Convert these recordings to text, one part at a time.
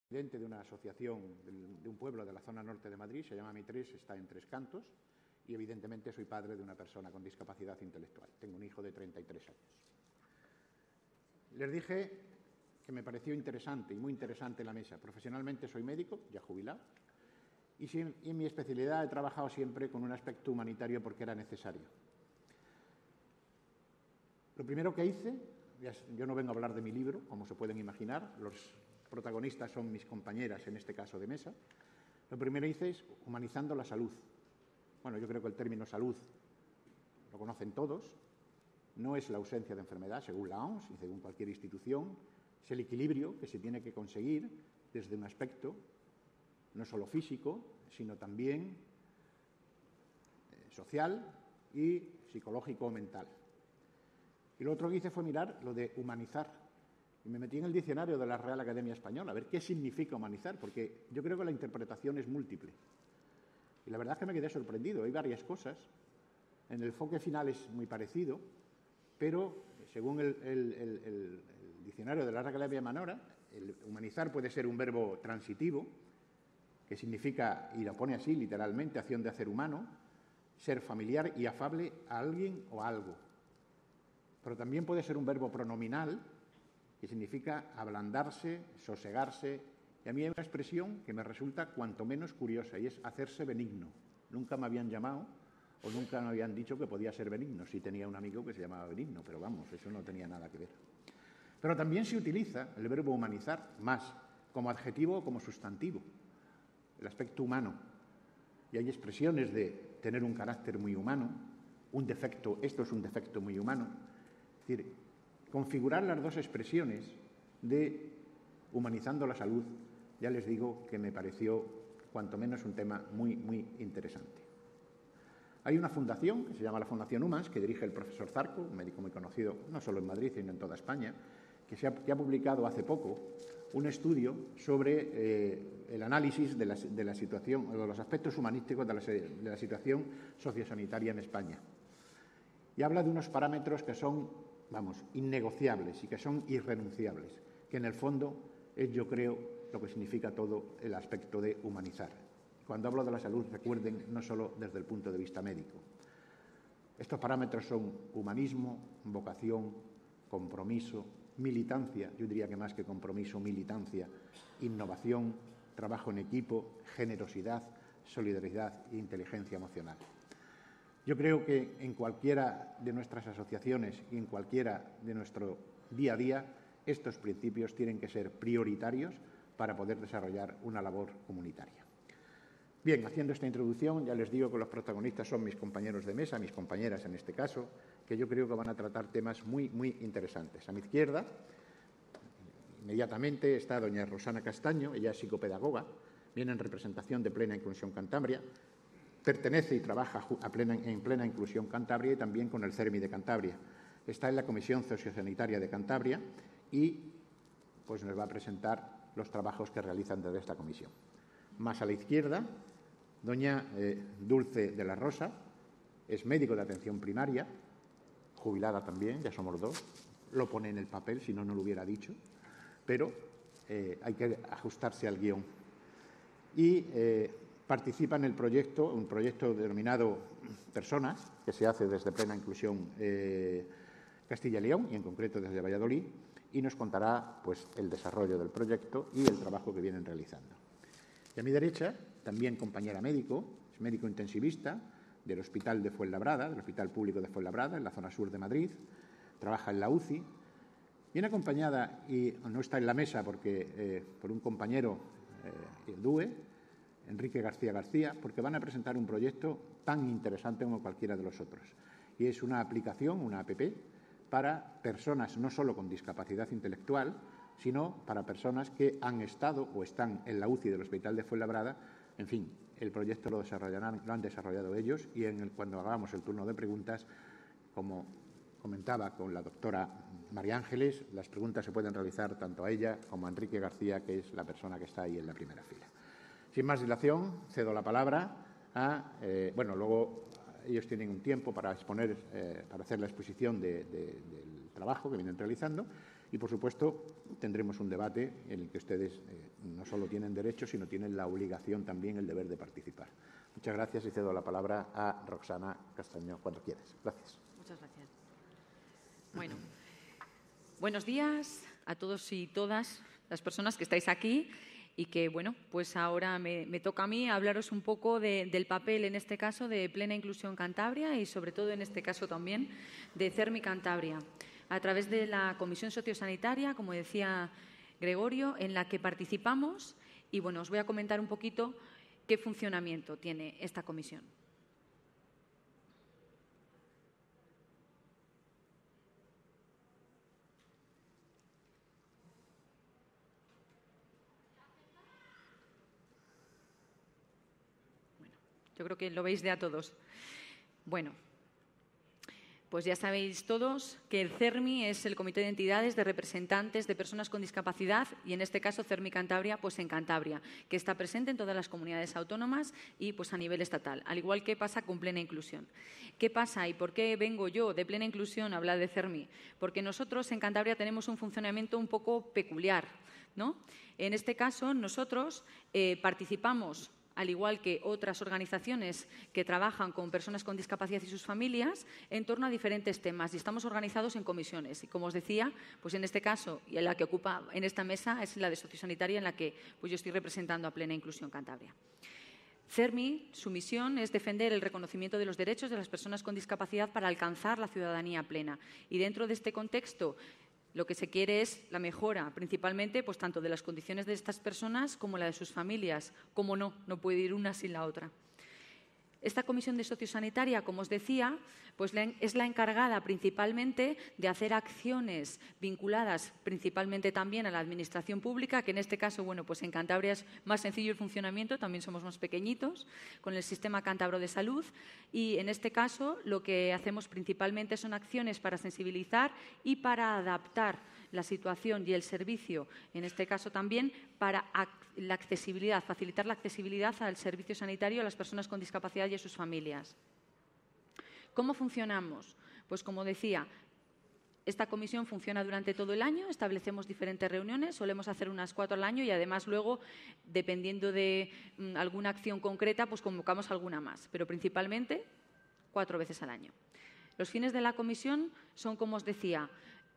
presidente de una asociación de un pueblo de la zona norte de Madrid, se llama Mi3, está en Tres Cantos, y evidentemente soy padre de una persona con discapacidad intelectual. Tengo un hijo de 33 años. Les dije que me pareció interesante y muy interesante la mesa. Profesionalmente soy médico, ya jubilado, y en mi especialidad he trabajado siempre con un aspecto humanitario porque era necesario. Lo primero que hice, yo no vengo a hablar de mi libro, como se pueden imaginar, los protagonistas son mis compañeras, en este caso de mesa. Lo primero que hice es humanizando la salud. Bueno, yo creo que el término salud lo conocen todos. No es la ausencia de enfermedad, según la OMS y según cualquier institución. Es el equilibrio que se tiene que conseguir desde un aspecto no solo físico, sino también social y psicológico o mental. Y lo otro que hice fue mirar lo de humanizar. Y me metí en el diccionario de la Real Academia Española a ver qué significa humanizar, porque yo creo que la interpretación es múltiple. Y la verdad es que me quedé sorprendido. Hay varias cosas. En el enfoque final es muy parecido, pero según el diccionario de la Real Academia Española, el humanizar puede ser un verbo transitivo, que significa, y lo pone así literalmente, acción de hacer humano, ser familiar y afable a alguien o a algo. Pero también puede ser un verbo pronominal, que significa ablandarse, sosegarse. Y a mí hay una expresión que me resulta cuanto menos curiosa, y es hacerse benigno. Nunca me habían llamado o nunca me habían dicho que podía ser benigno. Sí tenía un amigo que se llamaba Benigno, pero vamos, eso no tenía nada que ver. Pero también se utiliza el verbo humanizar más como adjetivo o como sustantivo, el aspecto humano. Y hay expresiones de tener un carácter muy humano, un defecto, esto es un defecto muy humano. Es decir, configurar las dos expresiones de humanizando la salud, ya les digo que me pareció cuanto menos un tema muy, muy interesante. Hay una fundación que se llama la Fundación Humans, que dirige el profesor Zarco, un médico muy conocido no solo en Madrid, sino en toda España, que ha publicado hace poco un estudio sobre el análisis de la situación, de los aspectos humanísticos de la situación sociosanitaria en España. Y habla de unos parámetros que son, innegociables y que son irrenunciables, que en el fondo es, yo creo, lo que significa todo el aspecto de humanizar. Cuando hablo de la salud, recuerden, no solo desde el punto de vista médico. Estos parámetros son humanismo, vocación, compromiso, militancia, yo diría que más que compromiso, militancia, innovación, trabajo en equipo, generosidad, solidaridad e inteligencia emocional. Yo creo que en cualquiera de nuestras asociaciones y en cualquiera de nuestro día a día, estos principios tienen que ser prioritarios para poder desarrollar una labor comunitaria. Bien, haciendo esta introducción, ya les digo que los protagonistas son mis compañeros de mesa, mis compañeras en este caso, que yo creo que van a tratar temas muy, muy interesantes. A mi izquierda, inmediatamente, está doña Rosana Castaño, ella es psicopedagoga, viene en representación de Plena Inclusión Cantabria, pertenece y trabaja en Plena Inclusión Cantabria y también con el CERMI de Cantabria. Está en la Comisión Sociosanitaria de Cantabria y pues nos va a presentar los trabajos que realizan desde esta comisión. Más a la izquierda, doña Dulce de la Rosa, es médico de atención primaria, jubilada también, ya somos dos, lo pone en el papel, si no, no lo hubiera dicho, pero hay que ajustarse al guión. Y participa en el proyecto, un proyecto denominado Personas, que se hace desde Plena Inclusión Castilla y León, y en concreto desde Valladolid, y nos contará pues, el desarrollo del proyecto y el trabajo que vienen realizando. Y a mi derecha, también compañera médico, es médico intensivista del Hospital de Fuenlabrada, del Hospital Público de Fuenlabrada, en la zona sur de Madrid, trabaja en la UCI, viene acompañada, y no está en la mesa porque por un compañero, el DUE, Enrique García García, porque van a presentar un proyecto tan interesante como cualquiera de los otros. Y es una aplicación, una app, para personas no solo con discapacidad intelectual, sino para personas que han estado o están en la UCI del Hospital de Fuenlabrada. En fin, el proyecto lo han desarrollado ellos y cuando hagamos el turno de preguntas, como comentaba con la doctora María Ángeles, las preguntas se pueden realizar tanto a ella como a Enrique García, que es la persona que está ahí en la primera fila. Sin más dilación, cedo la palabra a... luego ellos tienen un tiempo para exponer, para hacer la exposición del trabajo que vienen realizando Y, por supuesto, tendremos un debate en el que ustedes no solo tienen derecho, sino tienen la obligación también, el deber de participar. Muchas gracias y cedo la palabra a Roxana Castañón cuando quieras. Gracias. Muchas gracias. Bueno, buenos días a todos y todas las personas que estáis aquí y que, bueno, pues ahora me toca a mí hablaros un poco del papel, en este caso, de Plena Inclusión Cantabria y, sobre todo, en este caso también, de CERMI Cantabria, a través de la Comisión Sociosanitaria, como decía Gregorio, en la que participamos y, bueno, os voy a comentar un poquito qué funcionamiento tiene esta comisión. Bueno, yo creo que lo veis de a todos. Bueno, pues ya sabéis todos que el CERMI es el Comité de Entidades de Representantes de Personas con Discapacidad y, en este caso, CERMI Cantabria, pues en Cantabria, que está presente en todas las comunidades autónomas y pues a nivel estatal, al igual que pasa con Plena Inclusión. ¿Qué pasa y por qué vengo yo de Plena Inclusión a hablar de CERMI? Porque nosotros en Cantabria tenemos un funcionamiento un poco peculiar, ¿no? En este caso, nosotros participamos, al igual que otras organizaciones que trabajan con personas con discapacidad y sus familias, en torno a diferentes temas. Y estamos organizados en comisiones. Y, como os decía, pues en este caso, y en la que ocupa en esta mesa, es la de Sociosanitaria, en la que pues yo estoy representando a Plena Inclusión Cantabria. CERMI, su misión es defender el reconocimiento de los derechos de las personas con discapacidad para alcanzar la ciudadanía plena. Y dentro de este contexto, lo que se quiere es la mejora, principalmente, pues tanto de las condiciones de estas personas como la de sus familias. Como no puede ir una sin la otra. Esta Comisión de Sociosanitaria, como os decía, pues es la encargada principalmente de hacer acciones vinculadas principalmente también a la administración pública, que en este caso, bueno, pues en Cantabria es más sencillo el funcionamiento, también somos más pequeñitos, con el Sistema Cántabro de Salud, y en este caso lo que hacemos principalmente son acciones para sensibilizar y para adaptar la situación y el servicio, en este caso también para la accesibilidad, facilitar la accesibilidad al servicio sanitario a las personas con discapacidad y a sus familias. ¿Cómo funcionamos? Pues, como decía, esta comisión funciona durante todo el año, establecemos diferentes reuniones, solemos hacer unas 4 al año y, además, luego, dependiendo de alguna acción concreta, pues convocamos alguna más, pero principalmente 4 veces al año. Los fines de la comisión son, como os decía,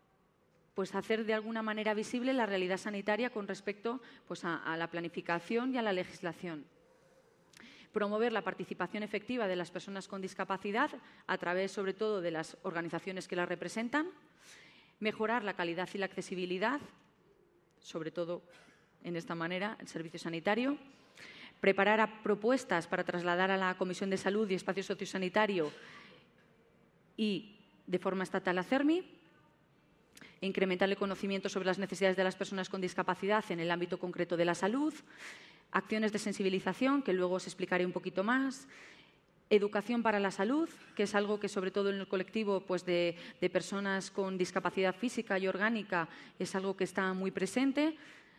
pues hacer de alguna manera visible la realidad sanitaria con respecto pues, a la planificación y a la legislación. Promover la participación efectiva de las personas con discapacidad a través, sobre todo, de las organizaciones que las representan. Mejorar la calidad y la accesibilidad, sobre todo, en esta manera, el servicio sanitario. Preparar propuestas para trasladar a la Comisión de Salud y Espacio Sociosanitario y, de forma estatal, a CERMI. Incrementar el conocimiento sobre las necesidades de las personas con discapacidad en el ámbito concreto de la salud, acciones de sensibilización, que luego os explicaré un poquito más, educación para la salud, que es algo que, sobre todo en el colectivo pues, de personas con discapacidad física y orgánica, es algo que está muy presente.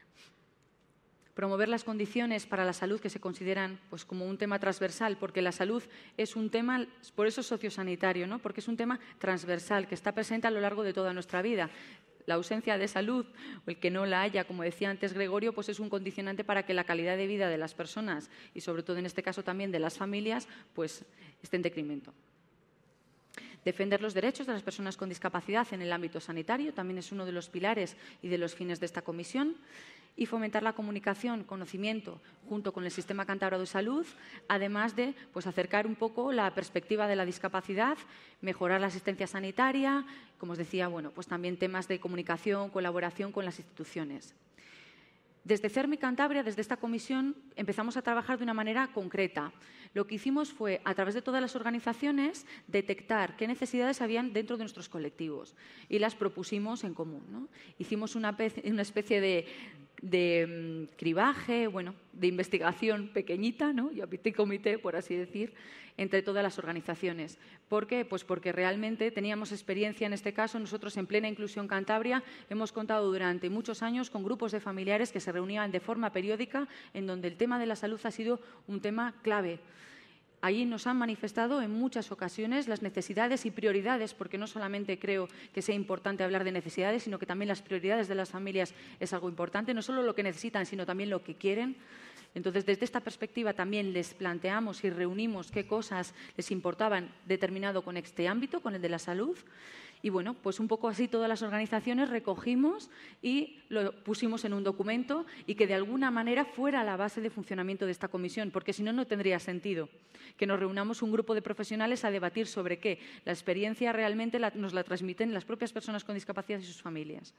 Promover las condiciones para la salud que se consideran pues, como un tema transversal, porque la salud es un tema, por eso es sociosanitario, ¿no? Porque es un tema transversal que está presente a lo largo de toda nuestra vida. La ausencia de salud o el que no la haya, como decía antes Gregorio, pues es un condicionante para que la calidad de vida de las personas y, sobre todo en este caso también de las familias, pues esté en decremento. Defender los derechos de las personas con discapacidad en el ámbito sanitario también es uno de los pilares y de los fines de esta comisión. Y fomentar la comunicación, conocimiento, junto con el Sistema Cántabro de Salud, además de pues, acercar un poco la perspectiva de la discapacidad, mejorar la asistencia sanitaria, como os decía, bueno, pues también temas de comunicación, colaboración con las instituciones. Desde CERMI Cantabria, desde esta comisión, empezamos a trabajar de una manera concreta. Lo que hicimos fue, a través de todas las organizaciones, detectar qué necesidades habían dentro de nuestros colectivos y las propusimos en común, ¿no? Hicimos una especie de cribaje, bueno, de investigación pequeñita, ¿no? Y a petit comité, por así decir, entre todas las organizaciones. ¿Por qué? Pues porque realmente teníamos experiencia en este caso. Nosotros en Plena Inclusión Cantabria hemos contado durante muchos años con grupos de familiares que se reunían de forma periódica en donde el tema de la salud ha sido un tema clave. ahí nos han manifestado en muchas ocasiones las necesidades y prioridades, porque no solamente creo que sea importante hablar de necesidades, sino que también las prioridades de las familias es algo importante, no solo lo que necesitan, sino también lo que quieren. Entonces, desde esta perspectiva también les planteamos y reunimos qué cosas les importaban determinado con este ámbito, con el de la salud. Y bueno, pues un poco así todas las organizaciones recogimos y lo pusimos en un documento y que de alguna manera fuera la base de funcionamiento de esta comisión, porque si no, no tendría sentido que nos reunamos un grupo de profesionales a debatir sobre qué. La experiencia realmente nos la transmiten las propias personas con discapacidad y sus familias.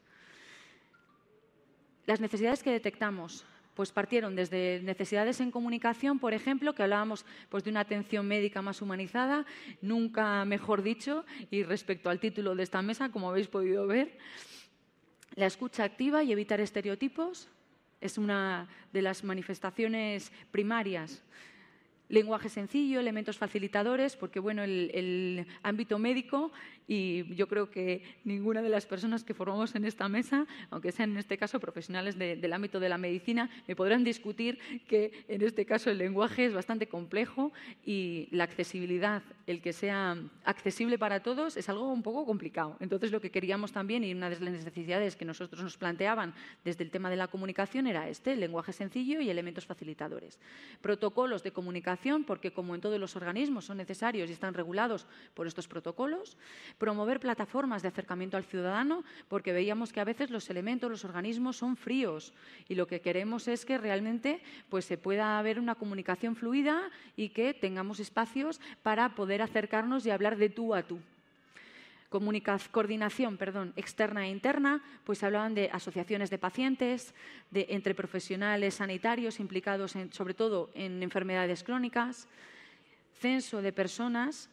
Las necesidades que detectamos pues partieron desde necesidades en comunicación, por ejemplo, que hablábamos pues, de una atención médica más humanizada, nunca mejor dicho, y respecto al título de esta mesa, como habéis podido ver, la escucha activa y evitar estereotipos es una de las manifestaciones primarias. Lenguaje sencillo, elementos facilitadores, porque bueno, el ámbito médico, y yo creo que ninguna de las personas que formamos en esta mesa, aunque sean en este caso profesionales del ámbito de la medicina, me podrán discutir que en este caso el lenguaje es bastante complejo y la accesibilidad, el que sea accesible para todos, es algo un poco complicado. Entonces lo que queríamos también, y una de las necesidades que nosotros nos planteaban desde el tema de la comunicación era el lenguaje sencillo y elementos facilitadores. Protocolos de comunicación, porque como en todos los organismos son necesarios y están regulados por estos protocolos. Promover plataformas de acercamiento al ciudadano, porque veíamos que a veces los elementos, los organismos son fríos y lo que queremos es que realmente pues, se pueda haber una comunicación fluida y que tengamos espacios para poder acercarnos y hablar de tú a tú. Coordinación externa e interna, pues hablaban de asociaciones de pacientes, entre profesionales sanitarios implicados sobre todo en enfermedades crónicas, censo de personas,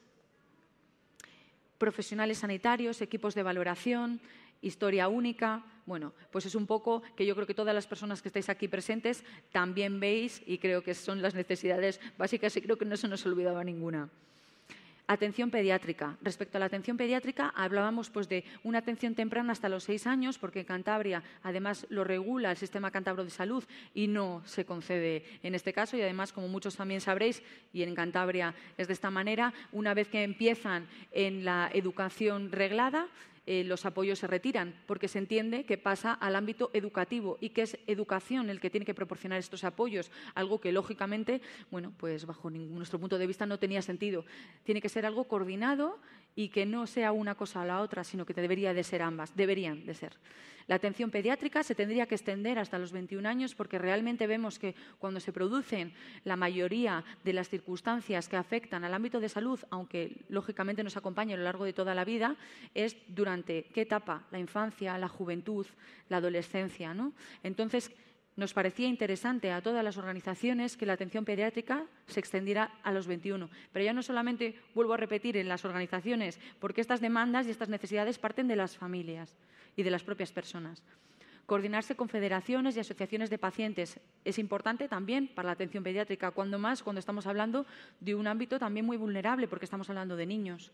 profesionales sanitarios, equipos de valoración, historia única. Bueno, pues es un poco que yo creo que todas las personas que estáis aquí presentes también veis y creo que son las necesidades básicas y creo que no se nos olvidaba ninguna. Atención pediátrica. Respecto a la atención pediátrica, hablábamos pues, de una atención temprana hasta los 6 años, porque en Cantabria además lo regula el Sistema Cántabro de Salud y no se concede en este caso. Y además, como muchos también sabréis, y en Cantabria es de esta manera, una vez que empiezan en la educación reglada, los apoyos se retiran porque se entiende que pasa al ámbito educativo y que es educación el que tiene que proporcionar estos apoyos, algo que lógicamente, bueno, pues bajo nuestro punto de vista no tenía sentido. Tiene que ser algo coordinado y que no sea una cosa o la otra, sino que debería de ser ambas, deberían de ser. La atención pediátrica se tendría que extender hasta los 21 años porque realmente vemos que cuando se producen la mayoría de las circunstancias que afectan al ámbito de salud, aunque lógicamente nos acompaña a lo largo de toda la vida, es durante qué etapa, la infancia, la juventud, la adolescencia, ¿no? Entonces, nos parecía interesante a todas las organizaciones que la atención pediátrica se extendiera a los 21. Pero ya no solamente, vuelvo a repetir, en las organizaciones, porque estas demandas y estas necesidades parten de las familias y de las propias personas. Coordinarse con federaciones y asociaciones de pacientes es importante también para la atención pediátrica, cuando estamos hablando de un ámbito también muy vulnerable, porque estamos hablando de niños.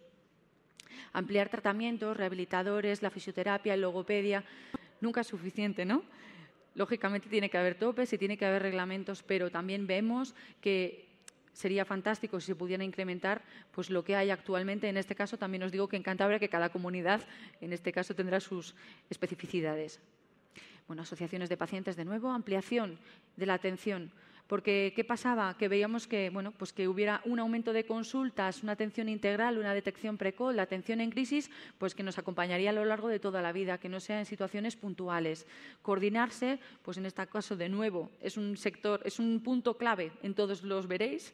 Ampliar tratamientos, rehabilitadores, la fisioterapia, la logopedia, nunca es suficiente, ¿no? Lógicamente tiene que haber topes y tiene que haber reglamentos, pero también vemos que sería fantástico si se pudiera incrementar pues, lo que hay actualmente. En este caso también os digo que en Cantabria, que cada comunidad en este caso tendrá sus especificidades. Bueno, asociaciones de pacientes de nuevo, ampliación de la atención. Porque, ¿qué pasaba? Que veíamos que, bueno, pues que hubiera un aumento de consultas, una atención integral, una detección precoz, la atención en crisis, pues que nos acompañaría a lo largo de toda la vida, que no sea en situaciones puntuales. Coordinarse, pues en este caso, de nuevo, es un punto clave, en todos los veréis,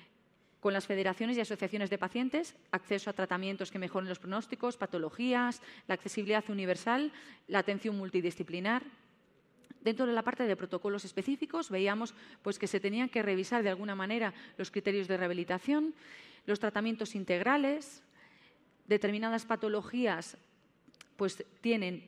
con las federaciones y asociaciones de pacientes, acceso a tratamientos que mejoren los pronósticos, patologías, la accesibilidad universal, la atención multidisciplinar. Dentro de la parte de protocolos específicos veíamos pues, que se tenían que revisar de alguna manera los criterios de rehabilitación, los tratamientos integrales, determinadas patologías pues, tienen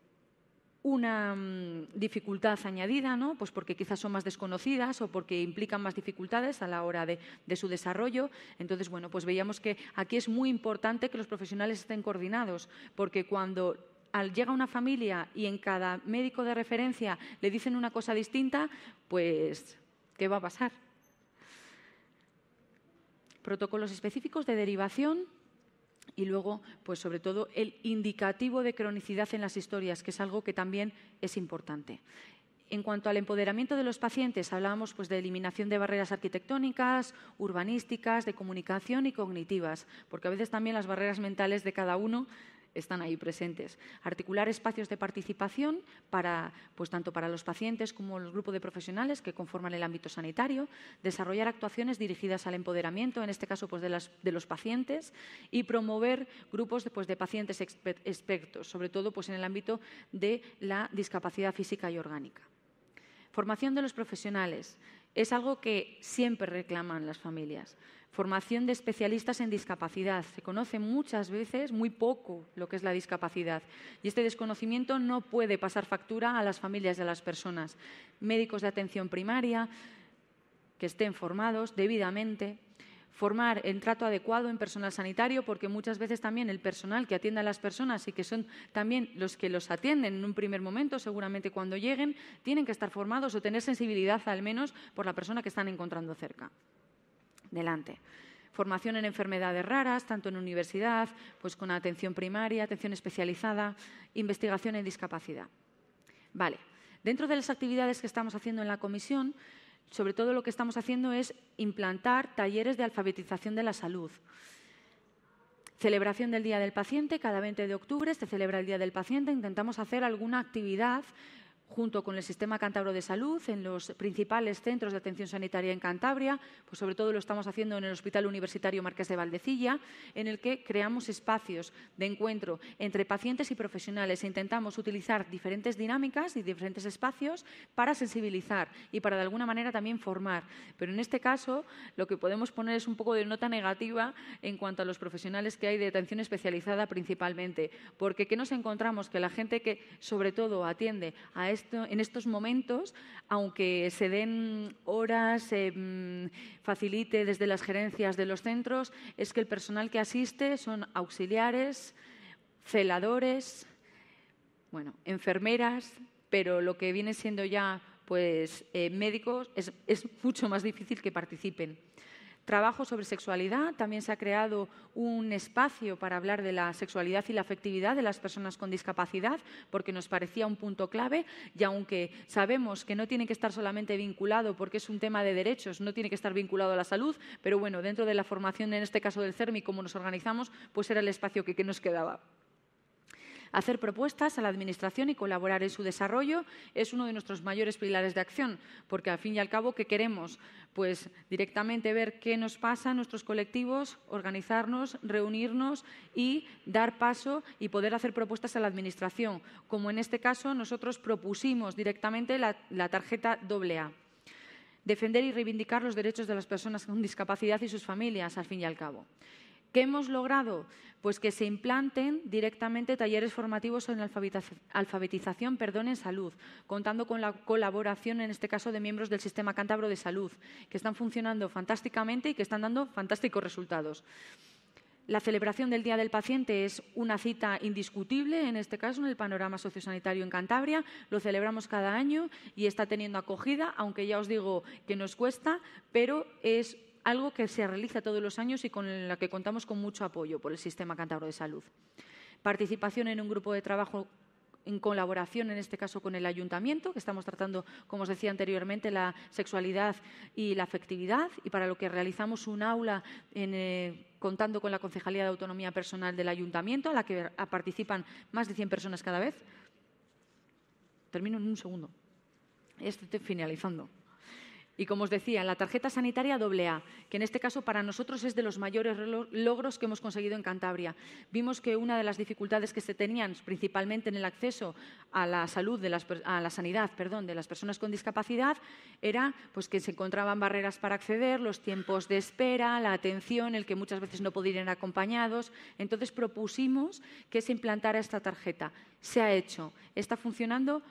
una dificultad añadida, ¿no? Pues porque quizás son más desconocidas o porque implican más dificultades a la hora de su desarrollo. Entonces, bueno, pues veíamos que aquí es muy importante que los profesionales estén coordinados, porque cuando llega una familia y en cada médico de referencia le dicen una cosa distinta, pues, ¿qué va a pasar? protocolos específicos de derivación y luego, pues sobre todo, el indicativo de cronicidad en las historias, que es algo que también es importante. En cuanto al empoderamiento de los pacientes, hablábamos pues, de eliminación de barreras arquitectónicas, urbanísticas, de comunicación y cognitivas, porque a veces también las barreras mentales de cada uno están ahí presentes. Articular espacios de participación pues, tanto para los pacientes como el grupo de profesionales que conforman el ámbito sanitario, desarrollar actuaciones dirigidas al empoderamiento, en este caso pues, de los pacientes, y promover grupos de pacientes expertos, sobre todo pues, en el ámbito de la discapacidad física y orgánica. Formación de los profesionales es algo que siempre reclaman las familias. Formación de especialistas en discapacidad. Se conoce muchas veces muy poco lo que es la discapacidad y este desconocimiento no puede pasar factura a las familias de las personas. Médicos de atención primaria que estén formados debidamente. Formar en trato adecuado en personal sanitario, porque muchas veces también el personal que atiende a las personas y que son también los que los atienden en un primer momento, seguramente cuando lleguen, tienen que estar formados o tener sensibilidad al menos por la persona que están encontrando cerca. Delante. Formación en enfermedades raras, tanto en universidad, pues con atención primaria, atención especializada, investigación en discapacidad. Vale. Dentro de las actividades que estamos haciendo en la comisión, sobre todo lo que estamos haciendo es implantar talleres de alfabetización de la salud. Celebración del Día del Paciente, cada 20 de octubre se celebra el Día del Paciente. Intentamos hacer alguna actividad junto con el Sistema Cántabro de Salud en los principales centros de atención sanitaria en Cantabria, pues sobre todo lo estamos haciendo en el Hospital Universitario Marqués de Valdecilla, en el que creamos espacios de encuentro entre pacientes y profesionales e intentamos utilizar diferentes dinámicas y diferentes espacios para sensibilizar y para de alguna manera también formar. Pero en este caso lo que podemos poner es un poco de nota negativa en cuanto a los profesionales que hay de atención especializada principalmente, porque ¿qué nos encontramos? Que la gente que sobre todo atiende a en estos momentos, aunque se den horas, se facilite desde las gerencias de los centros, es que el personal que asiste son auxiliares, celadores, bueno, enfermeras, pero lo que viene siendo ya pues, médicos es mucho más difícil que participen. Trabajo sobre sexualidad. También se ha creado un espacio para hablar de la sexualidad y la afectividad de las personas con discapacidad, porque nos parecía un punto clave y aunque sabemos que no tiene que estar solamente vinculado, porque es un tema de derechos, no tiene que estar vinculado a la salud, pero bueno, dentro de la formación, en este caso del CERMI, cómo nos organizamos, pues era el espacio que nos quedaba. Hacer propuestas a la Administración y colaborar en su desarrollo es uno de nuestros mayores pilares de acción, porque al fin y al cabo, ¿qué queremos? Pues directamente ver qué nos pasa en nuestros colectivos, organizarnos, reunirnos y dar paso y poder hacer propuestas a la Administración. Como en este caso, nosotros propusimos directamente la tarjeta AA. Defender y reivindicar los derechos de las personas con discapacidad y sus familias, al fin y al cabo. ¿Qué hemos logrado? Pues que se implanten directamente talleres formativos en alfabetización en salud, contando con la colaboración, en este caso, de miembros del Sistema Cántabro de Salud, que están funcionando fantásticamente y que están dando fantásticos resultados. La celebración del Día del Paciente es una cita indiscutible, en este caso, en el panorama sociosanitario en Cantabria. Lo celebramos cada año y está teniendo acogida, aunque ya os digo que nos cuesta, pero es algo que se realiza todos los años y con la que contamos con mucho apoyo por el Sistema Cántabro de Salud. Participación en un grupo de trabajo en colaboración, en este caso con el Ayuntamiento, que estamos tratando, como os decía anteriormente, la sexualidad y la afectividad, y para lo que realizamos un aula contando con la Concejalía de Autonomía Personal del Ayuntamiento, a la que participan más de 100 personas cada vez. Termino en un segundo. Estoy finalizando. Y como os decía, la tarjeta sanitaria AA, que en este caso para nosotros es de los mayores logros que hemos conseguido en Cantabria. Vimos que una de las dificultades que se tenían, principalmente en el acceso a la salud, a la sanidad, de las personas con discapacidad, era pues, que se encontraban barreras para acceder, los tiempos de espera, la atención, el que muchas veces no podían ir acompañados. Entonces propusimos que se implantara esta tarjeta. Se ha hecho. Está funcionando.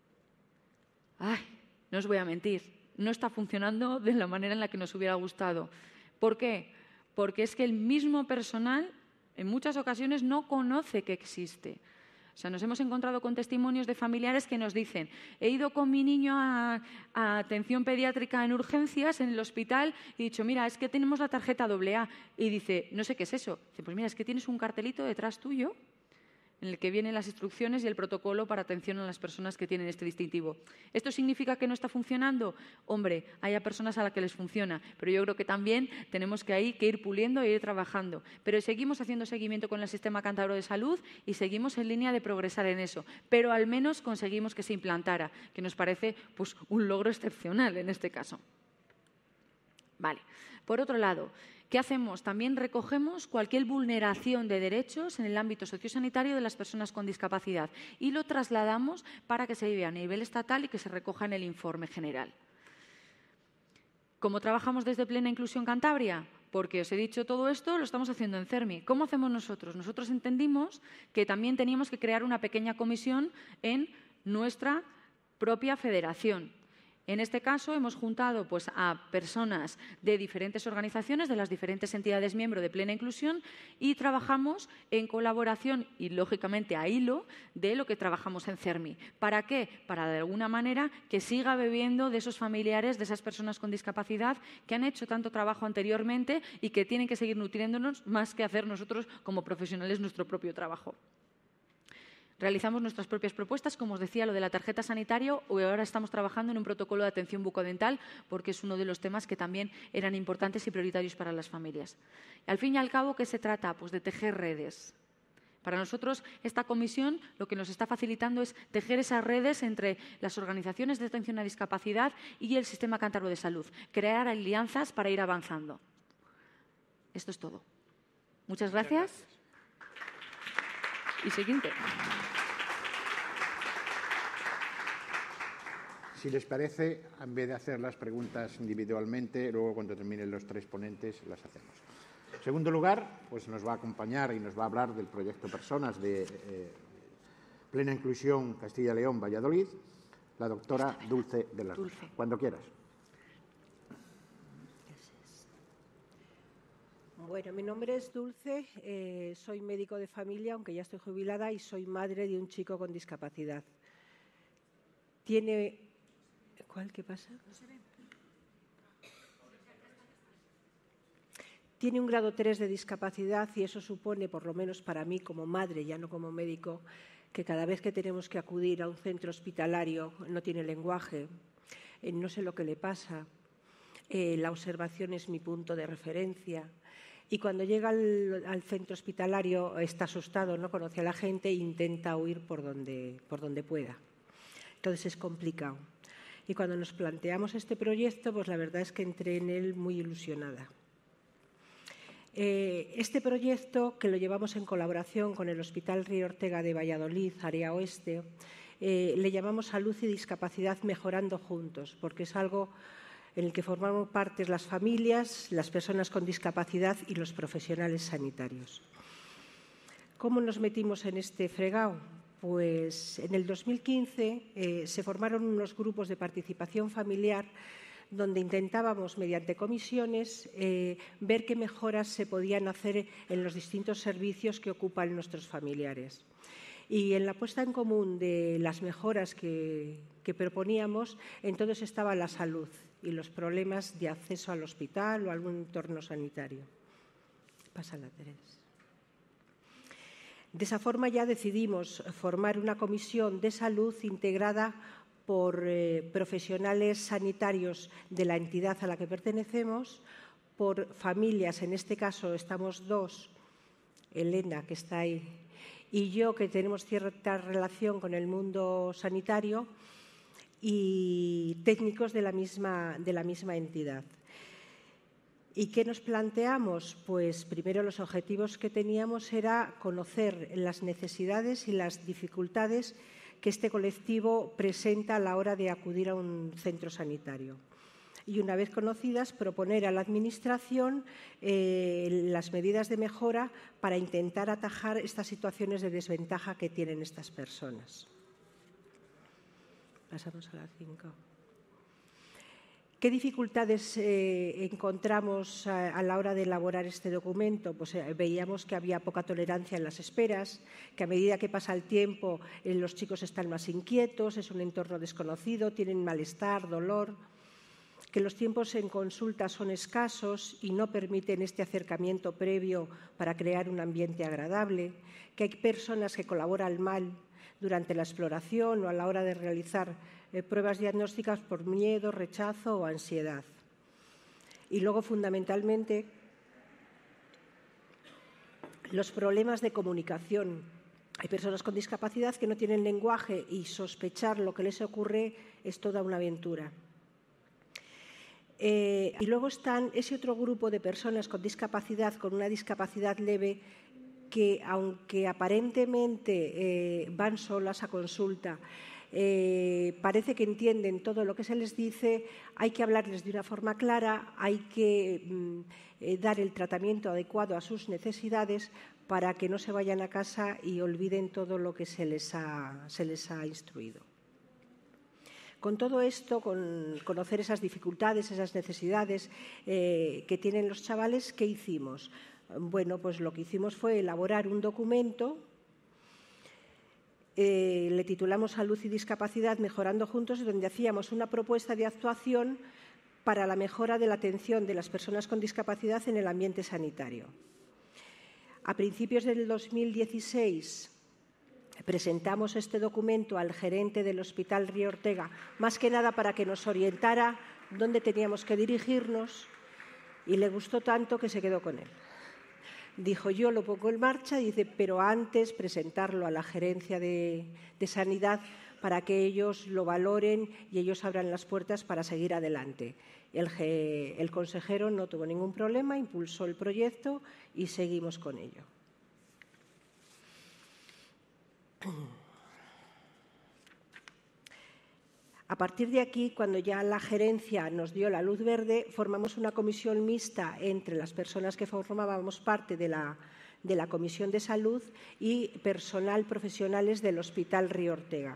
No os voy a mentir. No está funcionando de la manera en la que nos hubiera gustado. ¿Por qué? Porque es que el mismo personal en muchas ocasiones no conoce que existe. O O sea, nos hemos encontrado con testimonios de familiares que nos dicen: he ido con mi niño a atención pediátrica en urgencias en el hospital y he dicho, mira, es que tenemos la tarjeta AA. Y dice, no sé qué es eso. Dice, pues mira, es que tienes un cartelito detrás tuyo en el que vienen las instrucciones y el protocolo para atención a las personas que tienen este distintivo. ¿Esto significa que no está funcionando? Hombre, hay personas a las que les funciona, pero yo creo que también tenemos que ir puliendo e ir trabajando. Pero seguimos haciendo seguimiento con el Sistema Cántabro de Salud y seguimos en línea de progresar en eso. Pero al menos conseguimos que se implantara, que nos parece pues, un logro excepcional en este caso. Vale. Por otro lado, ¿qué hacemos? También recogemos cualquier vulneración de derechos en el ámbito sociosanitario de las personas con discapacidad y lo trasladamos para que se lleve a nivel estatal y que se recoja en el informe general. ¿Cómo trabajamos desde Plena Inclusión Cantabria? Porque os he dicho todo esto, lo estamos haciendo en CERMI. ¿Cómo hacemos nosotros? Nosotros entendimos que también teníamos que crear una pequeña comisión en nuestra propia federación. En este caso, hemos juntado pues, a personas de diferentes organizaciones, de las diferentes entidades miembro de Plena Inclusión y trabajamos en colaboración y, lógicamente, a hilo de lo que trabajamos en CERMI. ¿Para qué? Para, de alguna manera, que siga bebiendo de esos familiares, de esas personas con discapacidad que han hecho tanto trabajo anteriormente y que tienen que seguir nutriéndonos más que hacer nosotros, como profesionales, nuestro propio trabajo. Realizamos nuestras propias propuestas, como os decía, lo de la tarjeta sanitaria, y ahora estamos trabajando en un protocolo de atención bucodental porque es uno de los temas que también eran importantes y prioritarios para las familias. Y al fin y al cabo, ¿qué se trata? Pues de tejer redes. Para nosotros, esta comisión lo que nos está facilitando es tejer esas redes entre las organizaciones de atención a discapacidad y el Sistema Cántabro de Salud, crear alianzas para ir avanzando. Esto es todo. Muchas gracias. Y siguiente. Si les parece, en vez de hacer las preguntas individualmente, luego cuando terminen los tres ponentes las hacemos. En segundo lugar, pues nos va a acompañar y nos va a hablar del proyecto Personas de Plena Inclusión Castilla y León, Valladolid, la doctora Dulce de la Rosa. Cuando quieras. Bueno, mi nombre es Dulce, soy médico de familia, aunque ya estoy jubilada, y soy madre de un chico con discapacidad. Tiene... ¿Cuál? ¿Qué pasa? No se ve. Tiene un grado 3 de discapacidad y eso supone, por lo menos para mí como madre, ya no como médico, que cada vez que tenemos que acudir a un centro hospitalario no tiene lenguaje, no sé lo que le pasa, la observación es mi punto de referencia. Y cuando llega al centro hospitalario está asustado, no conoce a la gente e intenta huir por donde pueda. Entonces es complicado. Y cuando nos planteamos este proyecto, pues la verdad es que entré en él muy ilusionada. Este proyecto, que lo llevamos en colaboración con el Hospital Río Ortega de Valladolid, Área Oeste, le llamamos Salud y Discapacidad Mejorando Juntos, porque es algo en el que formamos parte las familias, las personas con discapacidad y los profesionales sanitarios. ¿Cómo nos metimos en este fregado? Pues en el 2015 se formaron unos grupos de participación familiar donde intentábamos, mediante comisiones, ver qué mejoras se podían hacer en los distintos servicios que ocupan nuestros familiares. Y en la puesta en común de las mejoras que proponíamos, entonces estaba la salud y los problemas de acceso al hospital o a algún entorno sanitario. Pásala, Teresa. De esa forma ya decidimos formar una comisión de salud integrada por profesionales sanitarios de la entidad a la que pertenecemos, por familias, en este caso estamos dos, Elena, que está ahí, y yo, que tenemos cierta relación con el mundo sanitario, y técnicos de la misma entidad. ¿Y qué nos planteamos? Pues primero los objetivos que teníamos era conocer las necesidades y las dificultades que este colectivo presenta a la hora de acudir a un centro sanitario. Y una vez conocidas, proponer a la Administración las medidas de mejora para intentar atajar estas situaciones de desventaja que tienen estas personas. Pasamos a la 5. ¿Qué dificultades encontramos a la hora de elaborar este documento? Pues veíamos que había poca tolerancia en las esperas, que a medida que pasa el tiempo los chicos están más inquietos, es un entorno desconocido, tienen malestar, dolor, que los tiempos en consulta son escasos y no permiten este acercamiento previo para crear un ambiente agradable, que hay personas que colaboran mal durante la exploración o a la hora de realizar pruebas diagnósticas por miedo, rechazo o ansiedad. Y luego, fundamentalmente, los problemas de comunicación. Hay personas con discapacidad que no tienen lenguaje y sospechar lo que les ocurre es toda una aventura. Y luego están ese otro grupo de personas con discapacidad, con una discapacidad leve, que aunque aparentemente van solas a consulta, parece que entienden todo lo que se les dice, hay que hablarles de una forma clara, hay que dar el tratamiento adecuado a sus necesidades para que no se vayan a casa y olviden todo lo que se les ha instruido. Con todo esto, con conocer esas dificultades, esas necesidades que tienen los chavales, ¿qué hicimos? Bueno, pues lo que hicimos fue elaborar un documento, le titulamos Salud y Discapacidad Mejorando Juntos, donde hacíamos una propuesta de actuación para la mejora de la atención de las personas con discapacidad en el ambiente sanitario. A principios del 2016 presentamos este documento al gerente del Hospital Río Ortega, más que nada para que nos orientara dónde teníamos que dirigirnos, y le gustó tanto que se quedó con él. Dijo, yo lo pongo en marcha, dice, pero antes presentarlo a la gerencia de Sanidad para que ellos lo valoren y ellos abran las puertas para seguir adelante. El consejero no tuvo ningún problema, impulsó el proyecto y seguimos con ello. A partir de aquí, cuando ya la gerencia nos dio la luz verde, formamos una comisión mixta entre las personas que formábamos parte de la Comisión de Salud y personal profesionales del Hospital Río Ortega.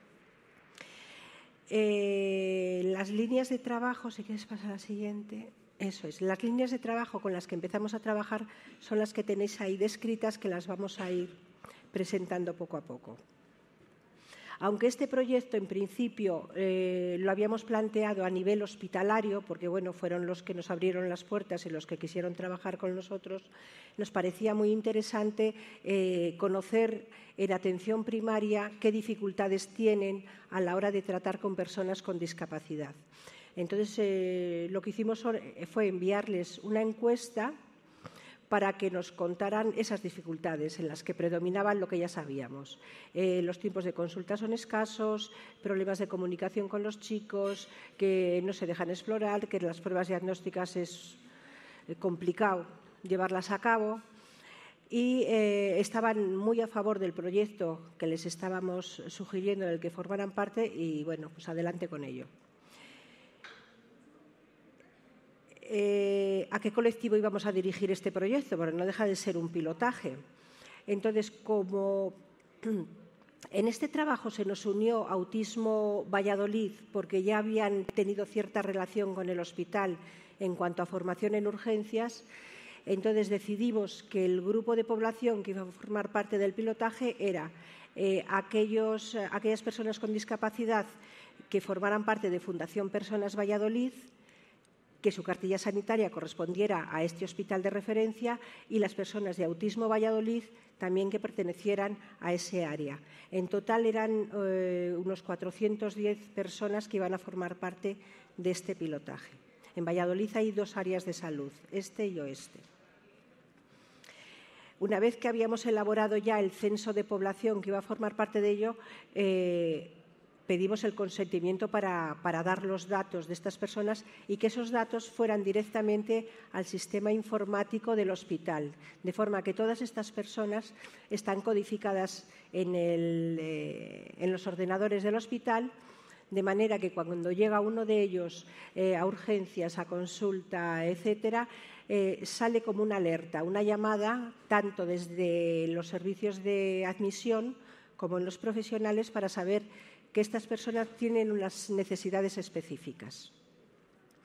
Las líneas de trabajo, si quieres pasar a la siguiente, eso es, las líneas de trabajo con las que empezamos a trabajar son las que tenéis ahí descritas, que las vamos a ir presentando poco a poco. Aunque este proyecto, en principio, lo habíamos planteado a nivel hospitalario, porque bueno, fueron los que nos abrieron las puertas y los que quisieron trabajar con nosotros, nos parecía muy interesante conocer en atención primaria qué dificultades tienen a la hora de tratar con personas con discapacidad. Entonces, lo que hicimos fue enviarles una encuesta para que nos contaran esas dificultades en las que predominaban lo que ya sabíamos. Los tiempos de consulta son escasos, problemas de comunicación con los chicos, que no se dejan explorar, que las pruebas diagnósticas es complicado llevarlas a cabo, y estaban muy a favor del proyecto que les estábamos sugiriendo, del que formaran parte, y bueno, pues adelante con ello. ¿A qué colectivo íbamos a dirigir este proyecto? Porque no deja de ser un pilotaje. Entonces, como en este trabajo se nos unió Autismo Valladolid, porque ya habían tenido cierta relación con el hospital en cuanto a formación en urgencias, entonces decidimos que el grupo de población que iba a formar parte del pilotaje era aquellas personas con discapacidad que formaran parte de Fundación Personas Valladolid, que su cartilla sanitaria correspondiera a este hospital de referencia, y las personas de Autismo Valladolid también que pertenecieran a ese área. En total eran unos 410 personas que iban a formar parte de este pilotaje. En Valladolid hay 2 áreas de salud, este y oeste. Una vez que habíamos elaborado ya el censo de población que iba a formar parte de ello, pedimos el consentimiento para dar los datos de estas personas y que esos datos fueran directamente al sistema informático del hospital, de forma que todas estas personas están codificadas en los ordenadores del hospital, de manera que cuando llega uno de ellos a urgencias, a consulta, etcétera, sale como una alerta, una llamada, tanto desde los servicios de admisión como en los profesionales, para saber que estas personas tienen unas necesidades específicas.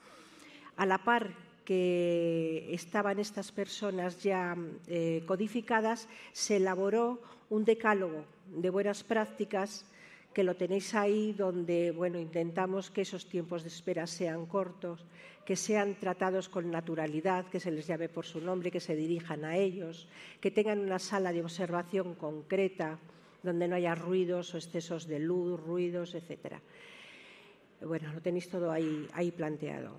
A la par que estaban estas personas ya codificadas, se elaboró un decálogo de buenas prácticas, que lo tenéis ahí, donde intentamos que esos tiempos de espera sean cortos, que sean tratados con naturalidad, que se les llame por su nombre, que se dirijan a ellos, que tengan una sala de observación concreta, donde no haya ruidos o excesos de luz, ruidos, etc. Bueno, lo tenéis todo ahí planteado.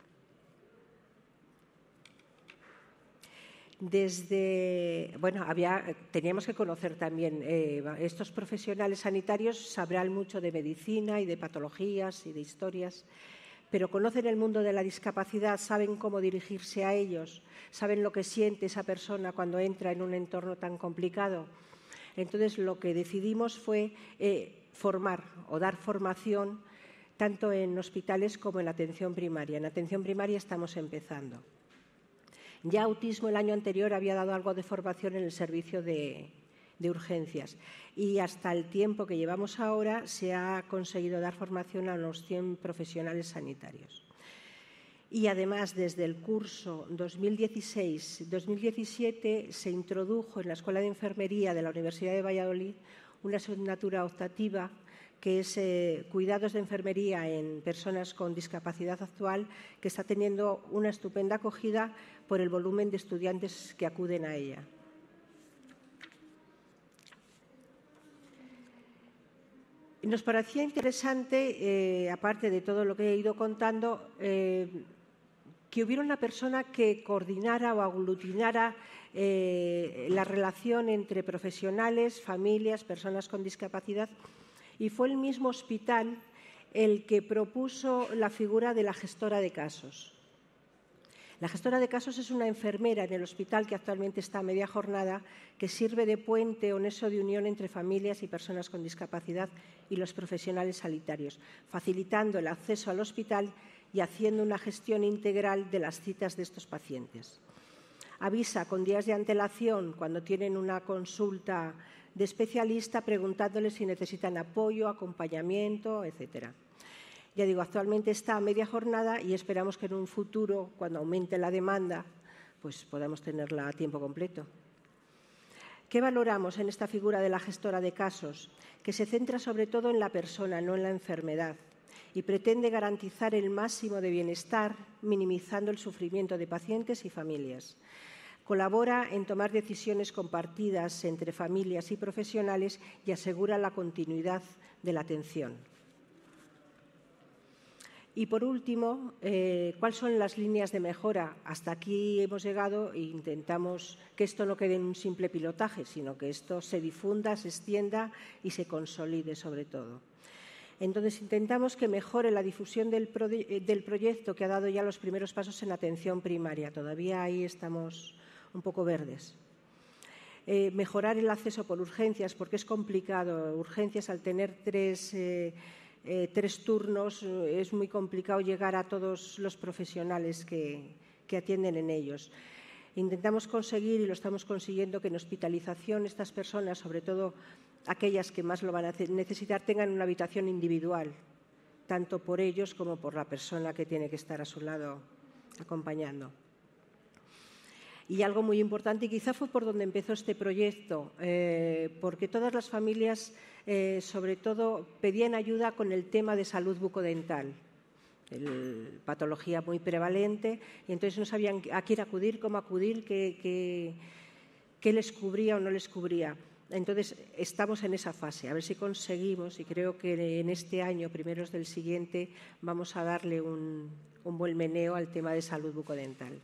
Teníamos que conocer también, estos profesionales sanitarios sabrán mucho de medicina y de patologías y de historias, pero conocen el mundo de la discapacidad, saben cómo dirigirse a ellos, saben lo que siente esa persona cuando entra en un entorno tan complicado. Entonces, lo que decidimos fue formar o dar formación tanto en hospitales como en atención primaria. En atención primaria estamos empezando. Ya Autismo el año anterior había dado algo de formación en el servicio de urgencias y hasta el tiempo que llevamos ahora se ha conseguido dar formación a unos 100 profesionales sanitarios. Y además, desde el curso 2016-2017 se introdujo en la Escuela de Enfermería de la Universidad de Valladolid una asignatura optativa que es Cuidados de Enfermería en Personas con Discapacidad Actual, que está teniendo una estupenda acogida por el volumen de estudiantes que acuden a ella. Nos parecía interesante, aparte de todo lo que he ido contando, que hubiera una persona que coordinara o aglutinara la relación entre profesionales, familias, personas con discapacidad, y fue el mismo hospital el que propuso la figura de la gestora de casos. La gestora de casos es una enfermera en el hospital que actualmente está a media jornada, que sirve de puente o nexo de unión entre familias y personas con discapacidad y los profesionales sanitarios, facilitando el acceso al hospital y haciendo una gestión integral de las citas de estos pacientes. Avisa con días de antelación cuando tienen una consulta de especialista, preguntándoles si necesitan apoyo, acompañamiento, etc. Ya digo, actualmente está a media jornada y esperamos que en un futuro, cuando aumente la demanda, pues podamos tenerla a tiempo completo. ¿Qué valoramos en esta figura de la gestora de casos? Que se centra sobre todo en la persona, no en la enfermedad, y pretende garantizar el máximo de bienestar, minimizando el sufrimiento de pacientes y familias. Colabora en tomar decisiones compartidas entre familias y profesionales y asegura la continuidad de la atención. Y, por último, ¿cuáles son las líneas de mejora? Hasta aquí hemos llegado e intentamos que esto no quede en un simple pilotaje, sino que esto se difunda, se extienda y se consolide sobre todo. Entonces, intentamos que mejore la difusión del proyecto, que ha dado ya los primeros pasos en atención primaria. Todavía ahí estamos un poco verdes. Mejorar el acceso por urgencias, porque es complicado. Urgencias, al tener tres turnos, es muy complicado llegar a todos los profesionales que atienden en ellos. Intentamos conseguir, y lo estamos consiguiendo, que en hospitalización estas personas, sobre todo aquellas que más lo van a necesitar, tengan una habitación individual, tanto por ellos como por la persona que tiene que estar a su lado acompañando. Y algo muy importante, y quizá fue por donde empezó este proyecto, porque todas las familias, sobre todo, pedían ayuda con el tema de salud bucodental, patología muy prevalente, y entonces no sabían a quién acudir, cómo acudir, qué les cubría o no les cubría. Entonces, estamos en esa fase, a ver si conseguimos, y creo que en este año, primeros del siguiente, vamos a darle un buen meneo al tema de salud bucodental.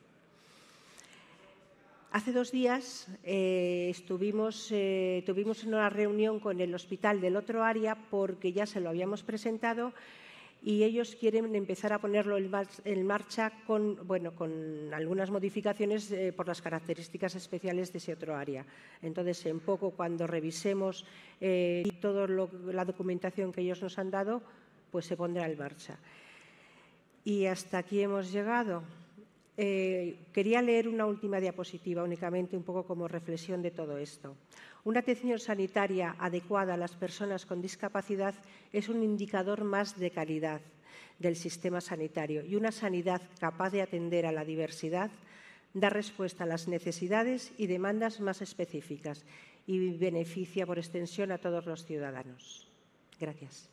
Hace 2 días tuvimos una reunión con el hospital del otro área, porque ya se lo habíamos presentado y ellos quieren empezar a ponerlo en marcha con algunas modificaciones por las características especiales de ese otro área. Entonces, en poco, cuando revisemos toda la documentación que ellos nos han dado, pues se pondrá en marcha. Y hasta aquí hemos llegado. Quería leer una última diapositiva, únicamente un poco como reflexión de todo esto. Una atención sanitaria adecuada a las personas con discapacidad es un indicador más de calidad. del sistema sanitario y una sanidad capaz de atender a la diversidad da respuesta a las necesidades y demandas más específicas y beneficia por extensión a todos los ciudadanos. Gracias.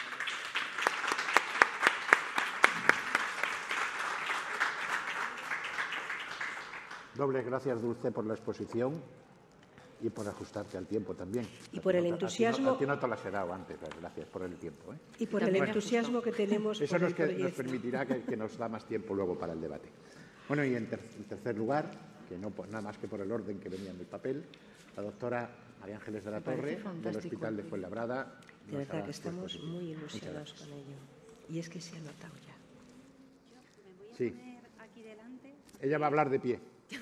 Dobles gracias, Dulce, por la exposición y por ajustarte al tiempo también. Y por el entusiasmo. A ti no te las he dado antes, gracias por el tiempo. Y por el entusiasmo que tenemos. Eso nos permitirá que nos da más tiempo luego para el debate. Bueno, y en tercer lugar, que no nada más que por el orden que venía en mi papel, la doctora María Ángeles de la Torre, del Hospital de Fuenlabrada. De verdad que estamos muy ilusionados con ello. Y es que se ha notado ya. Sí. Aquí delante. Ella va a hablar de pie.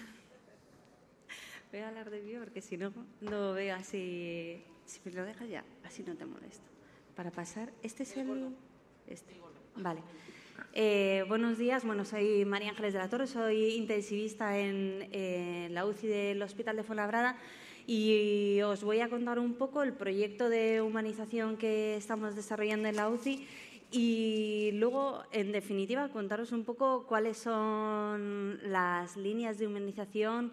Voy a hablar de pie porque si no, lo veo así. Si me lo dejas ya, así no te molesto. Para pasar, este es el... Este. Vale. Buenos días, bueno, soy María Ángeles de la Torre, soy intensivista en la UCI del Hospital de Fuenlabrada y os voy a contar un poco el proyecto de humanización que estamos desarrollando en la UCI y luego, en definitiva, contaros un poco cuáles son las líneas de humanización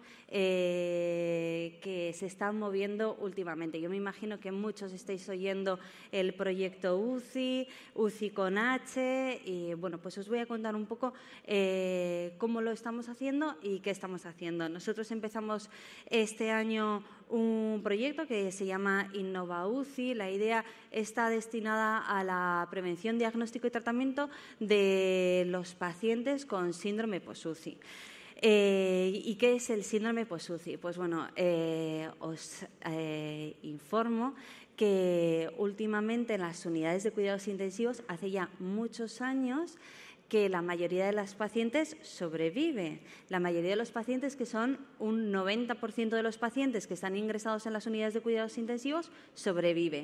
que se están moviendo últimamente. Yo me imagino que muchos estáis oyendo el proyecto UCI, UCI con H, y bueno, pues os voy a contar un poco cómo lo estamos haciendo y qué estamos haciendo. Nosotros empezamos este año un proyecto que se llama Innova UCI. La idea está destinada a la prevención, diagnóstico y tratamiento de los pacientes con síndrome post-UCI. ¿Y qué es el síndrome post-UCI? Pues bueno, os informo que últimamente en las unidades de cuidados intensivos, hace ya muchos años, que la mayoría de las pacientes sobrevive. La mayoría de los pacientes, que son un 90% de los pacientes que están ingresados en las unidades de cuidados intensivos, sobrevive.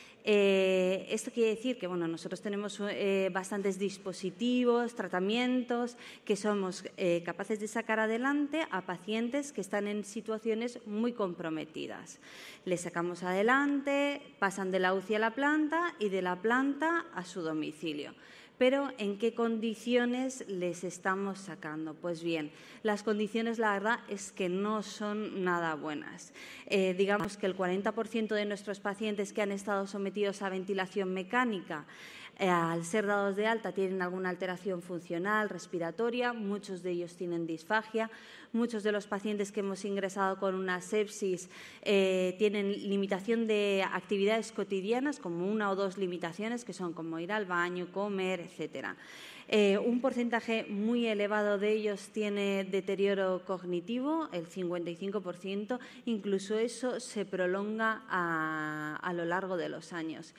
Esto quiere decir que bueno, nosotros tenemos bastantes dispositivos, tratamientos que somos capaces de sacar adelante a pacientes que están en situaciones muy comprometidas. Les sacamos adelante, pasan de la UCI a la planta y de la planta a su domicilio. Pero, ¿en qué condiciones les estamos sacando? Pues bien, las condiciones, la verdad, es que no son nada buenas. Digamos que el 40% de nuestros pacientes que han estado sometidos a ventilación mecánica, al ser dados de alta, tienen alguna alteración funcional, respiratoria, muchos de ellos tienen disfagia, muchos de los pacientes que hemos ingresado con una sepsis tienen limitación de actividades cotidianas, como 1 o 2 limitaciones, que son como ir al baño, comer, etcétera. Un porcentaje muy elevado de ellos tiene deterioro cognitivo, el 55%, incluso eso se prolonga a lo largo de los años.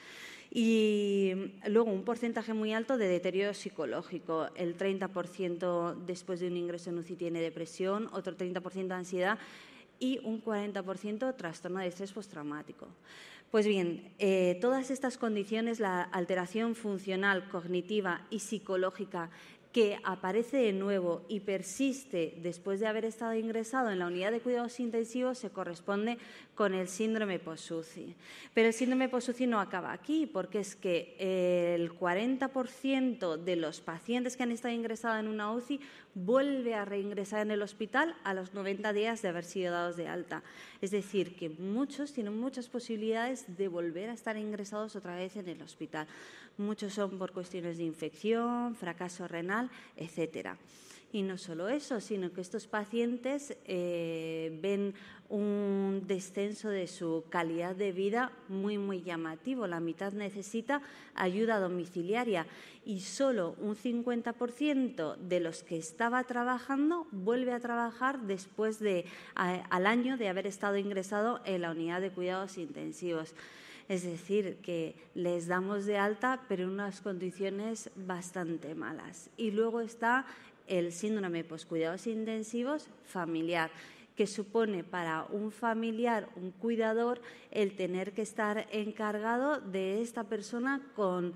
Y luego un porcentaje muy alto de deterioro psicológico. El 30% después de un ingreso en UCI tiene depresión, otro 30% ansiedad y un 40% trastorno de estrés postraumático. Pues bien, todas estas condiciones, la alteración funcional, cognitiva y psicológica que aparece de nuevo y persiste después de haber estado ingresado en la unidad de cuidados intensivos, se corresponde con el síndrome post-UCI. Pero el síndrome post-UCI no acaba aquí, porque es que el 40% de los pacientes que han estado ingresados en una UCI vuelve a reingresar en el hospital a los 90 días de haber sido dados de alta. Es decir, que muchos tienen muchas posibilidades de volver a estar ingresados otra vez en el hospital. Muchos son por cuestiones de infección, fracaso renal, etcétera. Y no solo eso, sino que estos pacientes ven un descenso de su calidad de vida muy llamativo. La mitad necesita ayuda domiciliaria y solo un 50% de los que estaba trabajando vuelve a trabajar después al año de haber estado ingresado en la unidad de cuidados intensivos. Es decir, que les damos de alta, pero en unas condiciones bastante malas. Y luego está el síndrome post-cuidados intensivos familiar, que supone para un familiar, un cuidador, el tener que estar encargado de esta persona con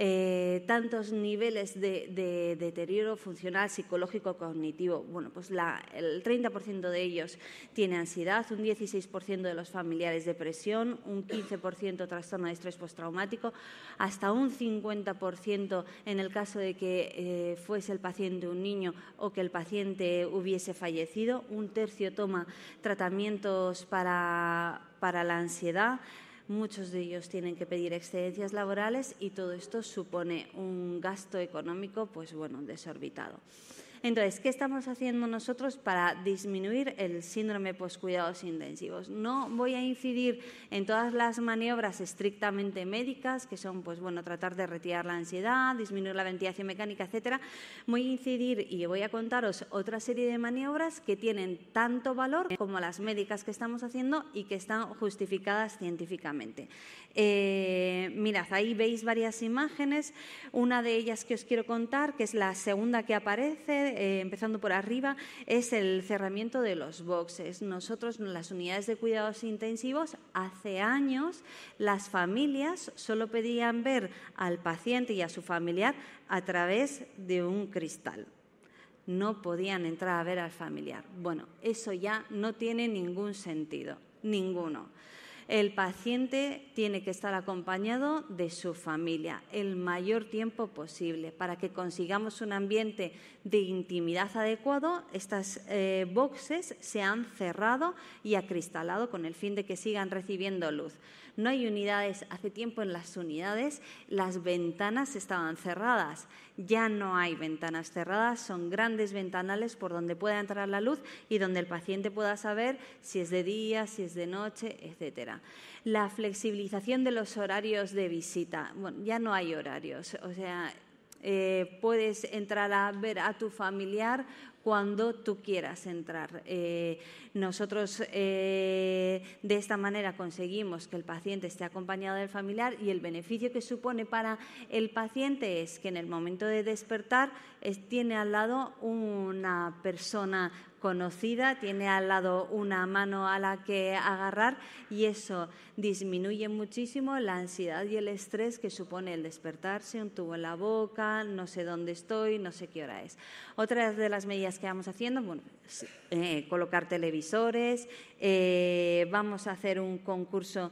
tantos niveles de deterioro funcional, psicológico, cognitivo. Bueno, pues el 30% de ellos tiene ansiedad, un 16% de los familiares depresión, un 15% trastorno de estrés postraumático, hasta un 50% en el caso de que fuese el paciente un niño o que el paciente hubiese fallecido, un tercio toma tratamientos para la ansiedad. Muchos de ellos tienen que pedir excedencias laborales y todo esto supone un gasto económico, pues bueno, desorbitado. Entonces, ¿qué estamos haciendo nosotros para disminuir el síndrome postcuidados intensivos? No voy a incidir en todas las maniobras estrictamente médicas, que son, pues bueno, tratar de retirar la ansiedad, disminuir la ventilación mecánica, etcétera. Voy a incidir y voy a contaros otra serie de maniobras que tienen tanto valor como las médicas que estamos haciendo y que están justificadas científicamente. Mirad, ahí veis varias imágenes. Una de ellas que os quiero contar, que es la segunda que aparece, empezando por arriba, es el cerramiento de los boxes. Nosotros, en las unidades de cuidados intensivos, hace años las familias solo podían ver al paciente y a su familiar a través de un cristal. No podían entrar a ver al familiar. Bueno, eso ya no tiene ningún sentido, ninguno. El paciente tiene que estar acompañado de su familia el mayor tiempo posible para que consigamos un ambiente de intimidad adecuado. Estas boxes se han cerrado y acristalado con el fin de que sigan recibiendo luz. No hay unidades, hace tiempo en las unidades las ventanas estaban cerradas. Ya no hay ventanas cerradas, son grandes ventanales por donde pueda entrar la luz y donde el paciente pueda saber si es de día, si es de noche, etcétera. La flexibilización de los horarios de visita. Bueno, ya no hay horarios, o sea, puedes entrar a ver a tu familiar cuando tú quieras entrar. Nosotros de esta manera conseguimos que el paciente esté acompañado del familiar y el beneficio que supone para el paciente es que en el momento de despertar tiene al lado una persona conocida, tiene al lado una mano a la que agarrar y eso disminuye muchísimo la ansiedad y el estrés que supone el despertarse, un tubo en la boca, no sé dónde estoy, no sé qué hora es. Otra de las medidas que vamos haciendo, bueno, colocar televisores, vamos a hacer un concurso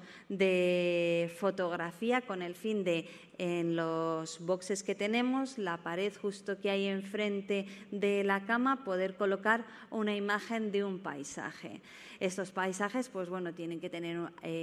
de fotografía con el fin de, en los boxes que tenemos, la pared justo que hay enfrente de la cama, poder colocar una imagen de un paisaje. Estos paisajes, pues bueno, tienen que tener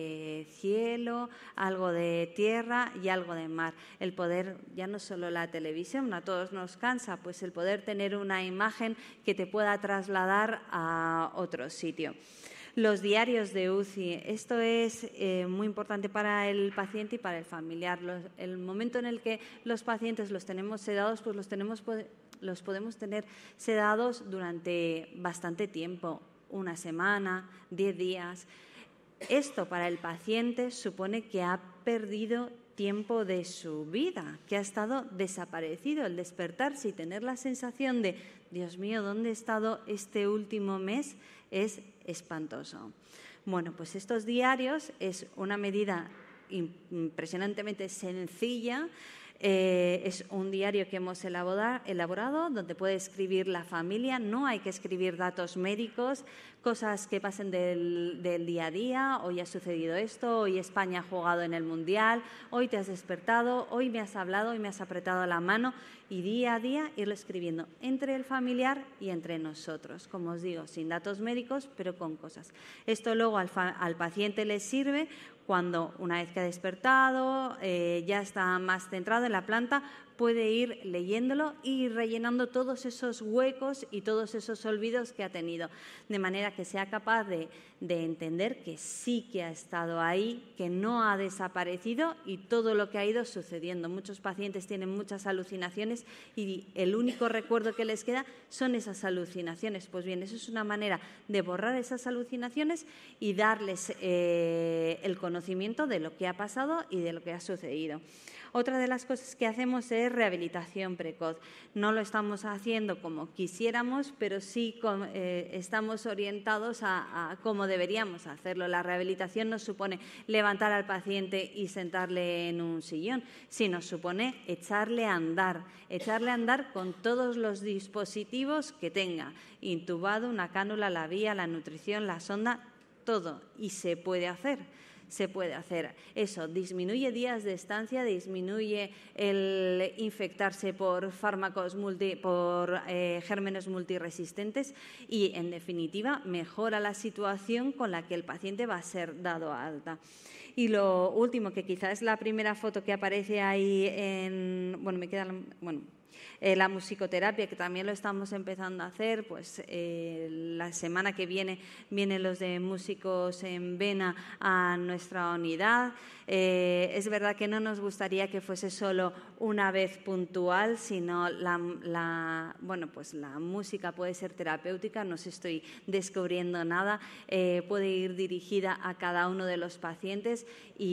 cielo, algo de tierra y algo de mar. El poder, ya no solo la televisión, a todos nos cansa, pues el poder tener una imagen que te pueda trasladar a otro sitio. Los diarios de UCI, esto es muy importante para el paciente y para el familiar. El momento en el que los pacientes los tenemos sedados, pues los podemos tener sedados durante bastante tiempo, una semana, 10 días. Esto para el paciente supone que ha perdido tiempo de su vida, que ha estado desaparecido. El despertarse y tener la sensación de, Dios mío, ¿dónde he estado este último mes? Es espantoso. Bueno, pues estos diarios es una medida impresionantemente sencilla. Es un diario que hemos elaborado donde puede escribir la familia, no hay que escribir datos médicos, cosas que pasen del día a día. Hoy ha sucedido esto, hoy España ha jugado en el Mundial, hoy te has despertado, hoy me has hablado, hoy me has apretado la mano, y día a día irlo escribiendo entre el familiar y entre nosotros, como os digo, sin datos médicos, pero con cosas. Esto luego al paciente le sirve cuando, una vez que ha despertado, ya está más centrado en la planta, puede ir leyéndolo y rellenando todos esos huecos y todos esos olvidos que ha tenido, de manera que sea capaz de entender que sí que ha estado ahí, que no ha desaparecido y todo lo que ha ido sucediendo. Muchos pacientes tienen muchas alucinaciones y el único recuerdo que les queda son esas alucinaciones. Pues bien, eso es una manera de borrar esas alucinaciones y darles el conocimiento de lo que ha pasado y de lo que ha sucedido. Otra de las cosas que hacemos es hacer rehabilitación precoz. No lo estamos haciendo como quisiéramos, pero sí estamos orientados a cómo deberíamos hacerlo. La rehabilitación no supone levantar al paciente y sentarle en un sillón, sino supone echarle a andar con todos los dispositivos que tenga, intubado, una cánula, la vía, la nutrición, la sonda, todo. Y se puede hacer. Se puede hacer. Eso disminuye días de estancia, disminuye el infectarse por fármacos, por gérmenes multiresistentes y, en definitiva, mejora la situación con la que el paciente va a ser dado a alta. Y lo último, que quizás es la primera foto que aparece ahí la musicoterapia, que también lo estamos empezando a hacer, pues la semana que vienen los de músicos en vena a nuestra unidad. Es verdad que no nos gustaría que fuese solo una vez puntual, sino la música puede ser terapéutica, no os estoy descubriendo nada, puede ir dirigida a cada uno de los pacientes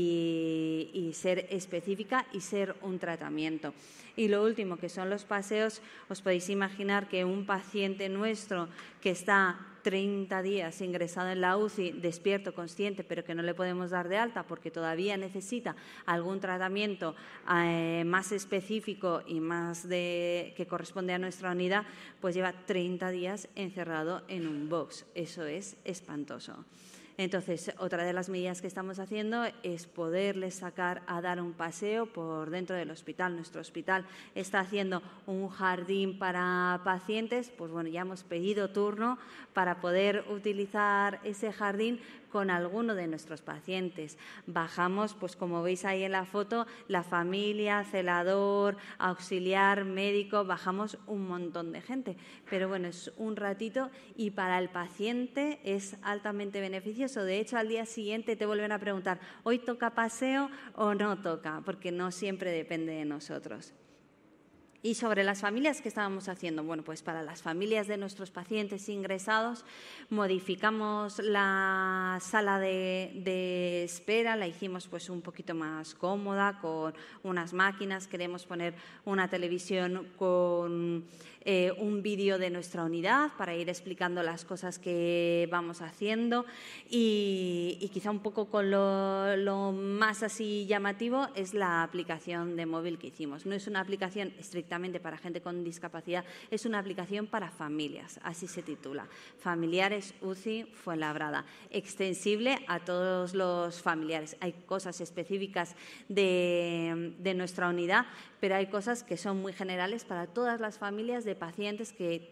y ser específica y ser un tratamiento. Y lo último, que son los paseos, os podéis imaginar que un paciente nuestro que está 30 días ingresado en la UCI, despierto, consciente, pero que no le podemos dar de alta porque todavía necesita algún tratamiento más específico y más que corresponde a nuestra unidad, pues lleva 30 días encerrado en un box. Eso es espantoso. Entonces, otra de las medidas que estamos haciendo es poderles sacar a dar un paseo por dentro del hospital. Nuestro hospital está haciendo un jardín para pacientes, pues bueno, ya hemos pedido turno para poder utilizar ese jardín con alguno de nuestros pacientes. Bajamos, pues como veis ahí en la foto, la familia, celador, auxiliar, médico, bajamos un montón de gente. Pero bueno, es un ratito y para el paciente es altamente beneficioso. De hecho, al día siguiente te vuelven a preguntar, ¿hoy toca paseo o no toca? Porque no siempre depende de nosotros. Y sobre las familias, ¿qué estábamos haciendo? Bueno, pues para las familias de nuestros pacientes ingresados modificamos la sala de espera, la hicimos pues un poquito más cómoda con unas máquinas, queremos poner una televisión con un vídeo de nuestra unidad para ir explicando las cosas que vamos haciendo y quizá un poco con lo más así llamativo es la aplicación de móvil que hicimos. No es una aplicación estrictamente para gente con discapacidad, es una aplicación para familias, así se titula. Familiares UCI Fuenlabrada, extensible a todos los familiares. Hay cosas específicas de nuestra unidad, pero hay cosas que son muy generales para todas las familias de pacientes que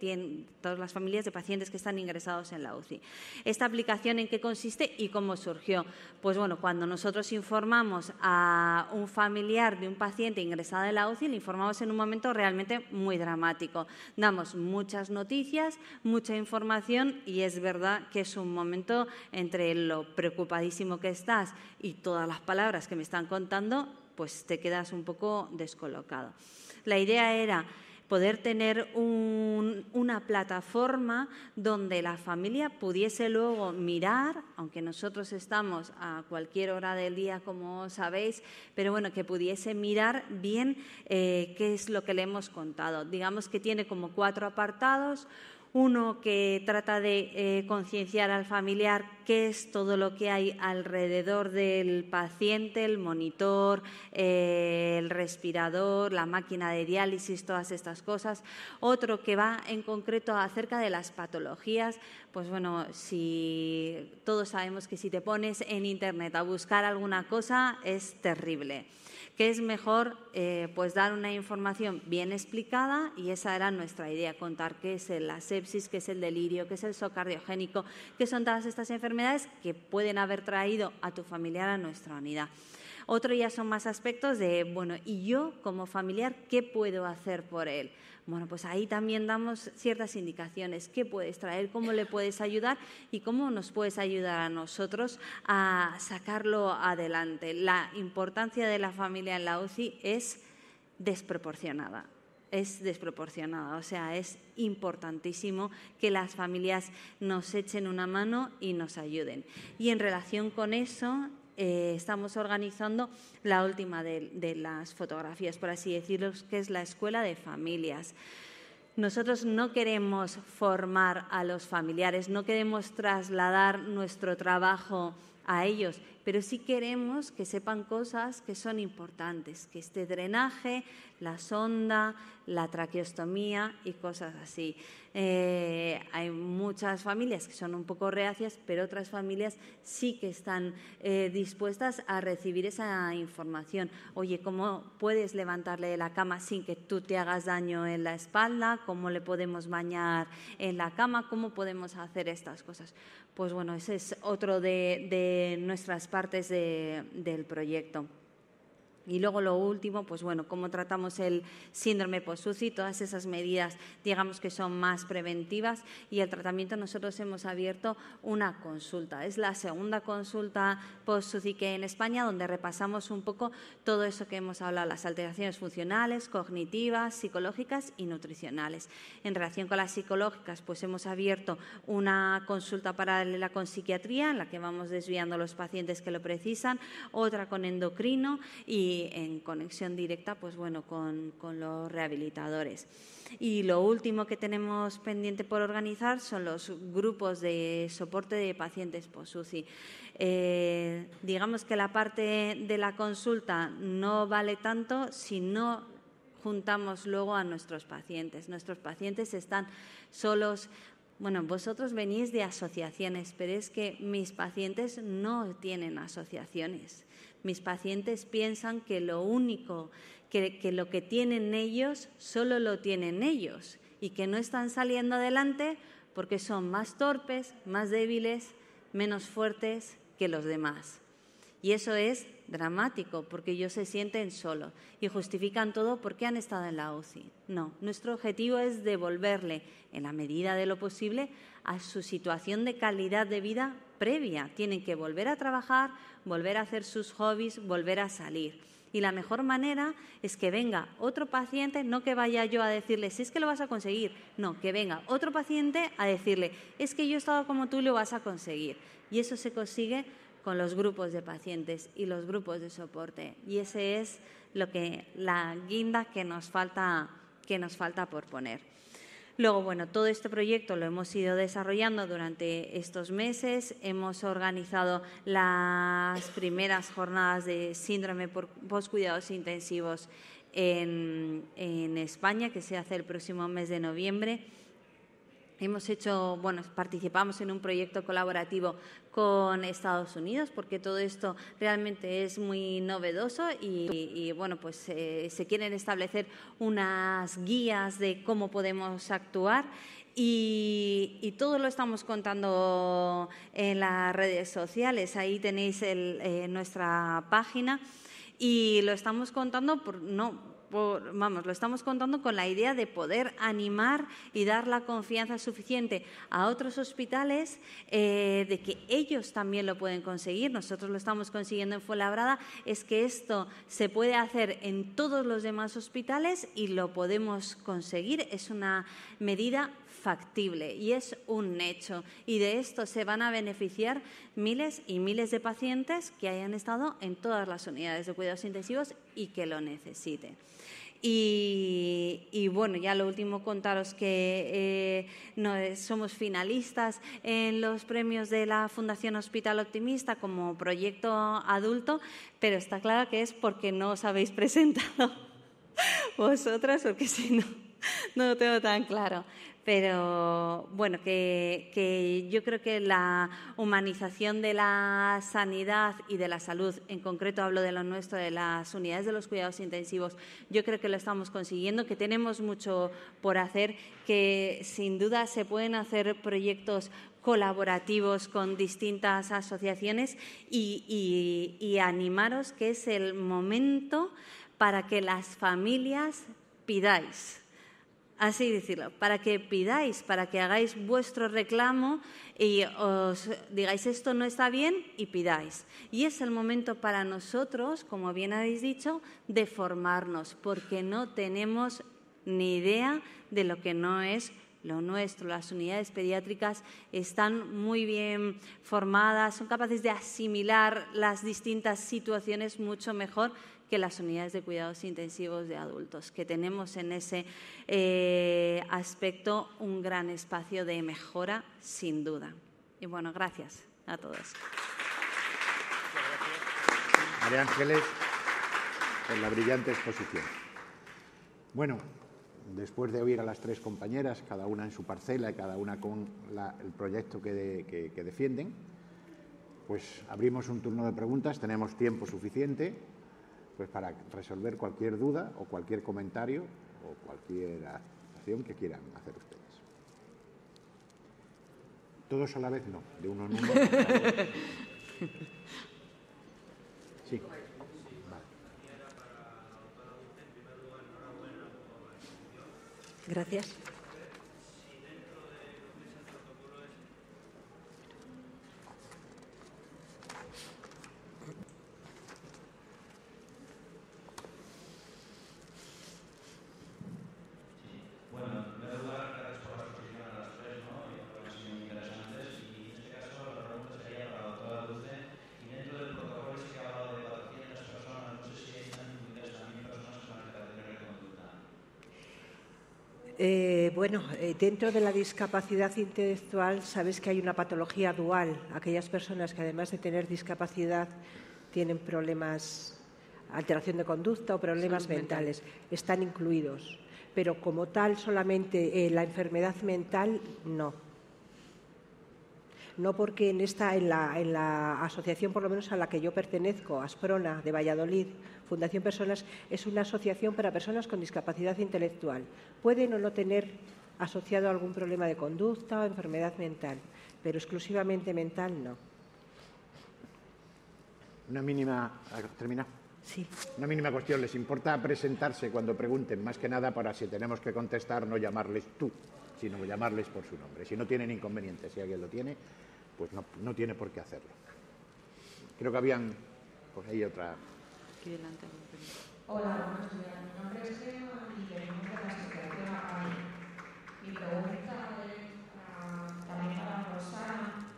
están ingresados en la UCI. ¿Esta aplicación en qué consiste y cómo surgió? Pues bueno, cuando nosotros informamos a un familiar de un paciente ingresado en la UCI, le informamos en un momento realmente muy dramático. Damos muchas noticias, mucha información y es verdad que es un momento entre lo preocupadísimo que estás y todas las palabras que me están contando, pues te quedas un poco descolocado. La idea era poder tener una plataforma donde la familia pudiese luego mirar, aunque nosotros estamos a cualquier hora del día, como sabéis, pero bueno, que pudiese mirar bien qué es lo que le hemos contado. Digamos que tiene como 4 apartados. Uno que trata de concienciar al familiar qué es todo lo que hay alrededor del paciente, el monitor, el respirador, la máquina de diálisis, todas estas cosas. Otro que va en concreto acerca de las patologías. Pues bueno, si todos sabemos que si te pones en Internet a buscar alguna cosa es terrible. Que es mejor pues dar una información bien explicada y esa era nuestra idea, contar qué es la sepsis, qué es el delirio, qué es el shock cardiogénico, qué son todas estas enfermedades que pueden haber traído a tu familiar a nuestra unidad. Otro ya son más aspectos de, bueno, ¿y yo como familiar qué puedo hacer por él? Bueno, pues ahí también damos ciertas indicaciones. ¿Qué puedes traer? ¿Cómo le puedes ayudar? ¿Y cómo nos puedes ayudar a nosotros a sacarlo adelante? La importancia de la familia en la UCI es desproporcionada. Es desproporcionada, o sea, es importantísimo que las familias nos echen una mano y nos ayuden. Y en relación con eso, estamos organizando la última de las fotografías, por así decirlo, que es la Escuela de Familias. Nosotros no queremos formar a los familiares, no queremos trasladar nuestro trabajo a ellos, pero sí queremos que sepan cosas que son importantes, que este drenaje, la sonda, la traqueostomía y cosas así. Hay muchas familias que son un poco reacias, pero otras familias sí que están dispuestas a recibir esa información. Oye, ¿cómo puedes levantarle de la cama sin que tú te hagas daño en la espalda? ¿Cómo le podemos bañar en la cama? ¿Cómo podemos hacer estas cosas? Pues bueno, ese es otro de nuestras partes del proyecto. Y luego lo último, pues bueno, cómo tratamos el síndrome post-UCI, todas esas medidas, digamos que son más preventivas, y el tratamiento nosotros hemos abierto una consulta. Es la segunda consulta post-UCI que hay en España, donde repasamos un poco todo eso que hemos hablado, las alteraciones funcionales, cognitivas, psicológicas y nutricionales. En relación con las psicológicas, pues hemos abierto una consulta paralela con psiquiatría, en la que vamos desviando a los pacientes que lo precisan, otra con endocrino y en conexión directa, pues bueno, con los rehabilitadores. Y lo último que tenemos pendiente por organizar son los grupos de soporte de pacientes post-UCI. Digamos que la parte de la consulta no vale tanto si no juntamos luego a nuestros pacientes. Nuestros pacientes están solos. Bueno, vosotros venís de asociaciones, pero es que mis pacientes no tienen asociaciones. Mis pacientes piensan que lo único, que lo que tienen ellos, solo lo tienen ellos y que no están saliendo adelante porque son más torpes, más débiles, menos fuertes que los demás. Y eso es dramático porque ellos se sienten solos y justifican todo porque han estado en la UCI. No, nuestro objetivo es devolverle, en la medida de lo posible, a su situación de calidad de vida previa. Tienen que volver a trabajar, volver a hacer sus hobbies, volver a salir. Y la mejor manera es que venga otro paciente, no que vaya yo a decirle, si es que lo vas a conseguir. No, que venga otro paciente a decirle, es que yo he estado como tú y lo vas a conseguir. Y eso se consigue con los grupos de pacientes y los grupos de soporte. Y ese es la guinda que nos falta por poner. Luego, bueno, todo este proyecto lo hemos ido desarrollando durante estos meses. Hemos organizado las primeras jornadas de síndrome por postcuidados intensivos en España, que se hace el próximo mes de noviembre. Participamos en un proyecto colaborativo con Estados Unidos, porque todo esto realmente es muy novedoso y se quieren establecer unas guías de cómo podemos actuar y todo lo estamos contando en las redes sociales. Ahí tenéis nuestra página y lo estamos contando lo estamos contando con la idea de poder animar y dar la confianza suficiente a otros hospitales de que ellos también lo pueden conseguir. Nosotros lo estamos consiguiendo en Fuenlabrada, es que esto se puede hacer en todos los demás hospitales y lo podemos conseguir. Es una medida factible y es un hecho, y de esto se van a beneficiar miles y miles de pacientes que hayan estado en todas las unidades de cuidados intensivos y que lo necesiten. Y bueno, ya lo último, contaros que somos finalistas en los premios de la Fundación Hospital Optimista como proyecto adulto, pero está claro que es porque no os habéis presentado vosotras, porque si no, no lo tengo tan claro. Pero bueno, que yo creo que la humanización de la sanidad y de la salud, en concreto hablo de lo nuestro, de las unidades de los cuidados intensivos, yo creo que lo estamos consiguiendo, que tenemos mucho por hacer, que sin duda se pueden hacer proyectos colaborativos con distintas asociaciones y animaros que es el momento para que las familias pidáis. Así decirlo, para que pidáis, para que hagáis vuestro reclamo y os digáis esto no está bien y pidáis. Y es el momento para nosotros, como bien habéis dicho, de formarnos, porque no tenemos ni idea de lo que no es lo nuestro, las unidades pediátricas están muy bien formadas, son capaces de asimilar las distintas situaciones mucho mejor que las unidades de cuidados intensivos de adultos, que tenemos en ese aspecto un gran espacio de mejora, sin duda. Y bueno, gracias a todos. María Ángeles, por la brillante exposición. Bueno, después de oír a las tres compañeras, cada una en su parcela y cada una con el proyecto que defienden, pues abrimos un turno de preguntas. Tenemos tiempo suficiente pues para resolver cualquier duda o cualquier comentario o cualquier acción que quieran hacer ustedes. Todos a la vez no, de uno en uno. Sí. Vale. Gracias. Dentro de la discapacidad intelectual sabes que hay una patología dual. Aquellas personas que además de tener discapacidad tienen problemas, alteración de conducta o problemas mentales, están incluidos. Pero como tal, solamente la enfermedad mental, no. No porque en la asociación, por lo menos a la que yo pertenezco, Asprona, de Valladolid, Fundación Personas, es una asociación para personas con discapacidad intelectual. Pueden o no tener asociado algún problema de conducta o enfermedad mental, pero exclusivamente mental no. Una mínima... ¿Termina? Sí. Una mínima cuestión. ¿Les importa presentarse cuando pregunten? Más que nada para, si tenemos que contestar, no llamarles tú, sino llamarles por su nombre. Si no tienen inconveniente, si alguien lo tiene, pues no tiene por qué hacerlo. Creo que habían... Pues ahí otra... Aquí delante. Hola, buenos días. Mi nombre es Gemma y venimos de la asociación APAI. Mi pregunta es también para Rosana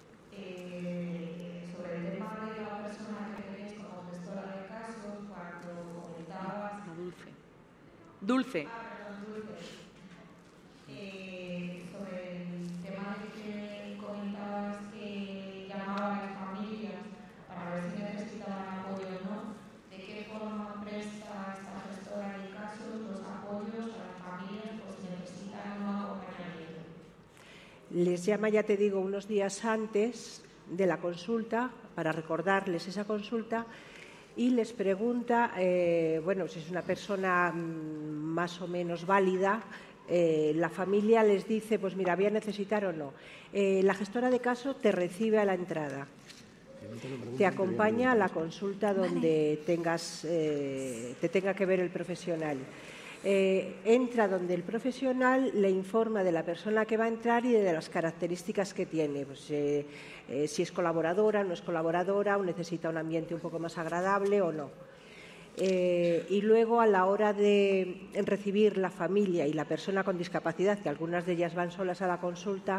sobre el tema de la persona que tenéis como gestora de casos cuando comentabas... Dulce. Perdón, Dulce. Sobre el tema de que comentabas que llamaban a las familias para ver si necesitaban apoyo o no. ¿De qué forma presta esta gestora de casos los apoyos a las familias por si necesitan un acompañamiento? Les llama, ya te digo, unos días antes de la consulta para recordarles esa consulta y les pregunta, si es una persona más o menos válida, la familia les dice, pues mira, voy a necesitar o no. La gestora de caso te recibe a la entrada. Te acompaña a la consulta donde te tenga que ver el profesional. Entra donde el profesional le informa de la persona que va a entrar y de las características que tiene. Pues, si es colaboradora, no es colaboradora, o necesita un ambiente un poco más agradable o no. Y luego, a la hora de recibir la familia y la persona con discapacidad, que algunas de ellas van solas a la consulta,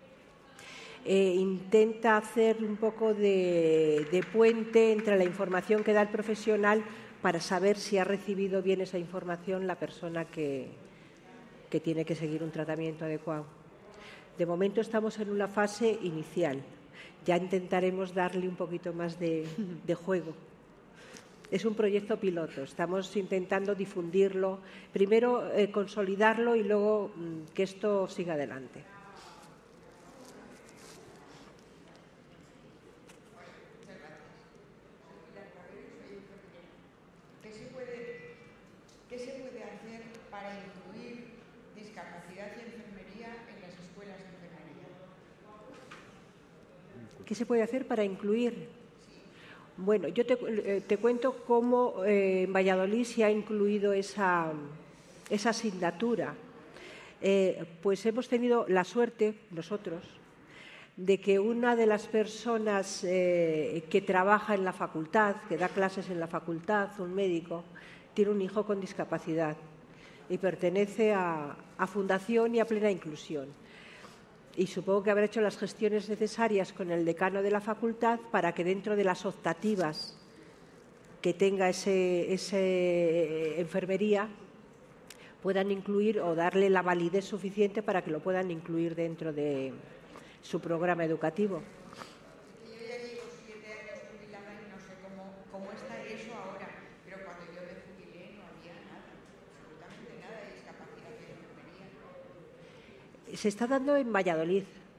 intenta hacer un poco de puente entre la información que da el profesional para saber si ha recibido bien esa información la persona que tiene que seguir un tratamiento adecuado. De momento estamos en una fase inicial. Ya intentaremos darle un poquito más de juego. Es un proyecto piloto. Estamos intentando difundirlo, primero consolidarlo y luego que esto siga adelante. ¿Qué se puede hacer para incluir discapacidad y enfermería en las escuelas de enfermería? ¿Qué se puede hacer para incluir? Bueno, yo te cuento cómo en Valladolid se ha incluido esa asignatura. Pues hemos tenido la suerte, nosotros, de que una de las personas que trabaja en la facultad, que da clases en la facultad, un médico, tiene un hijo con discapacidad. y pertenece a Fundación y a Plena Inclusión. Y supongo que habrá hecho las gestiones necesarias con el decano de la facultad para que dentro de las optativas que tenga ese enfermería puedan incluir o darle la validez suficiente para que lo puedan incluir dentro de su programa educativo. Yo ya llevo 7 años jubilada y no sé cómo está eso ahora, pero cuando yo me jubilé no había nada, absolutamente nada de discapacidad de enfermería. Se está dando en Valladolid.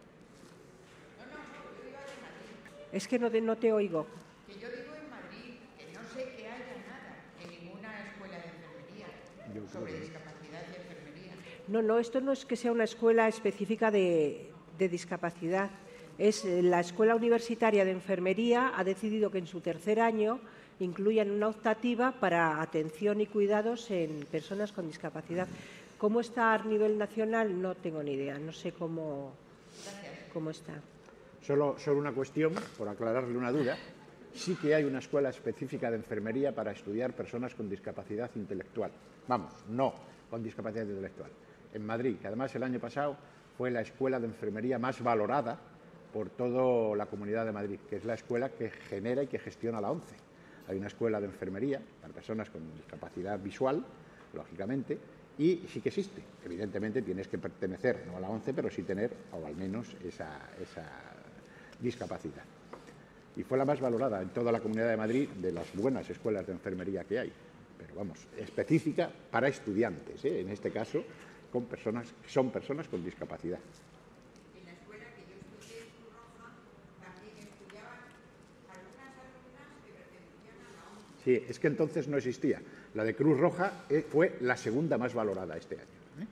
No, yo iba de Madrid. Es que no te oigo. Que yo digo en Madrid, que no sé que haya nada en ninguna escuela de enfermería sobre discapacidad y enfermería. No, esto no es que sea una escuela específica de discapacidad. Es la Escuela Universitaria de Enfermería ha decidido que en su tercer año incluyan una optativa para atención y cuidados en personas con discapacidad. ¿Cómo está a nivel nacional? No tengo ni idea, no sé cómo está. Solo una cuestión, por aclararle una duda. Sí que hay una escuela específica de enfermería para estudiar personas con discapacidad intelectual. Vamos, no con discapacidad intelectual. En Madrid, que además el año pasado fue la escuela de enfermería más valorada por toda la Comunidad de Madrid, que es la escuela que genera y que gestiona la ONCE. Hay una escuela de enfermería para personas con discapacidad visual, lógicamente, y sí que existe. Evidentemente tienes que pertenecer, no a la ONCE, pero sí tener, o al menos, esa discapacidad. Y fue la más valorada en toda la Comunidad de Madrid de las buenas escuelas de enfermería que hay. Pero vamos, específica para estudiantes, en este caso, son personas con discapacidad. En la escuela que yo estudié en Cruz Roja también estudiaban algunas alumnas que pertenecían a la ONCE. Sí, es que entonces no existía. La de Cruz Roja fue la segunda más valorada este año.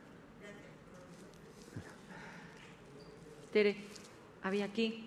Tere, había aquí.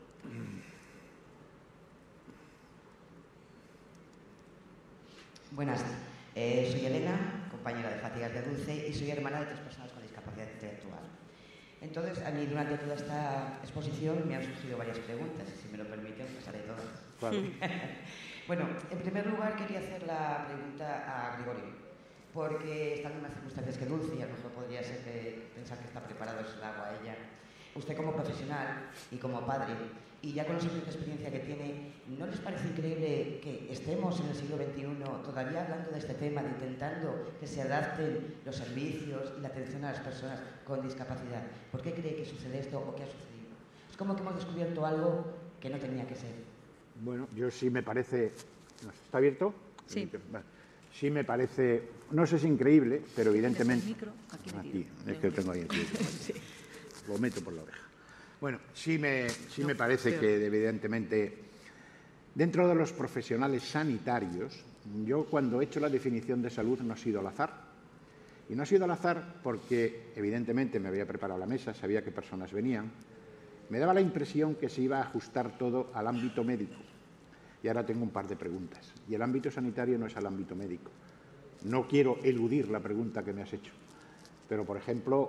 Buenas, soy Elena, compañera de Fatigas de Dulce y soy hermana de 3 personas con discapacidad intelectual. Entonces, a mí durante toda esta exposición me han surgido varias preguntas, y si me lo permiten, pues haré todas. Claro. Bueno, en primer lugar quería hacer la pregunta a Gregorio, porque están en unas circunstancias que Dulce, y a lo mejor podría ser que pensar que está preparado es el agua a ella. Usted como profesional y como padre, y ya con los años de experiencia que tiene, ¿no les parece increíble que estemos en el siglo XXI todavía hablando de este tema, de intentando que se adapten los servicios y la atención a las personas con discapacidad? ¿Por qué cree que sucede esto o qué ha sucedido? Es como que hemos descubierto algo que no tenía que ser. Bueno, yo sí me parece... ¿Está abierto? Sí. Vale. Sí me parece... No sé si increíble, pero evidentemente... El micro, aquí es que lo tengo ahí encima. Sí. Lo meto por la oreja. Bueno, sí me parece que evidentemente dentro de los profesionales sanitarios, yo cuando he hecho la definición de salud no ha sido al azar. Y no ha sido al azar porque evidentemente me había preparado la mesa, sabía qué personas venían. Me daba la impresión que se iba a ajustar todo al ámbito médico. Y ahora tengo un par de preguntas. Y el ámbito sanitario no es al ámbito médico. No quiero eludir la pregunta que me has hecho. Pero, por ejemplo,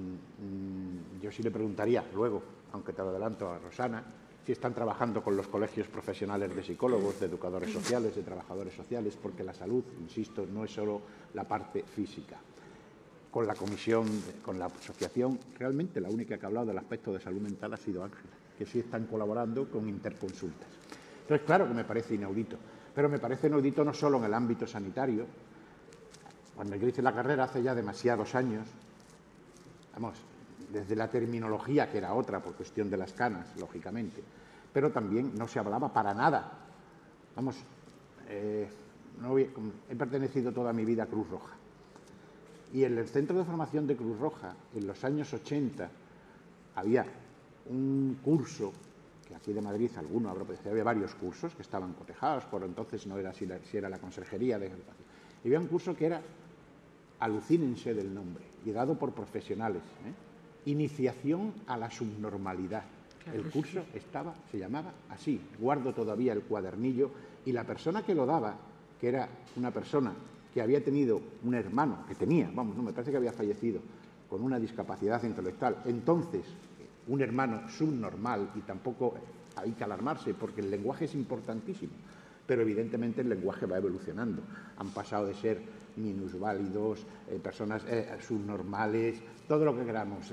yo sí le preguntaría luego, aunque te lo adelanto a Rosana, si están trabajando con los colegios profesionales de psicólogos, de educadores sociales, de trabajadores sociales, porque la salud, insisto, no es solo la parte física. Con la comisión, con la asociación, realmente la única que ha hablado del aspecto de salud mental ha sido Ángela, que sí están colaborando con interconsultas. Entonces, claro que me parece inaudito, pero me parece inaudito no solo en el ámbito sanitario. Cuando yo hice la carrera hace ya demasiados años, vamos, desde la terminología, que era otra por cuestión de las canas, lógicamente, pero también no se hablaba para nada. Vamos, he pertenecido toda mi vida a Cruz Roja. Y en el centro de formación de Cruz Roja, en los años 80, había un curso, que aquí de Madrid alguno habrá podido decir, había varios cursos que estaban cotejados, por entonces no era si era la consejería de educación. Y había un curso que era, alucínense del nombre, y dado por profesionales, Iniciación a la subnormalidad. Claro, el curso se llamaba así, guardo todavía el cuadernillo, y la persona que lo daba, que era una persona que había tenido un hermano, que tenía, me parece que había fallecido, con una discapacidad intelectual, entonces un hermano subnormal, y tampoco hay que alarmarse, porque el lenguaje es importantísimo, pero evidentemente el lenguaje va evolucionando. Han pasado de ser minusválidos, personas subnormales, todo lo que queramos,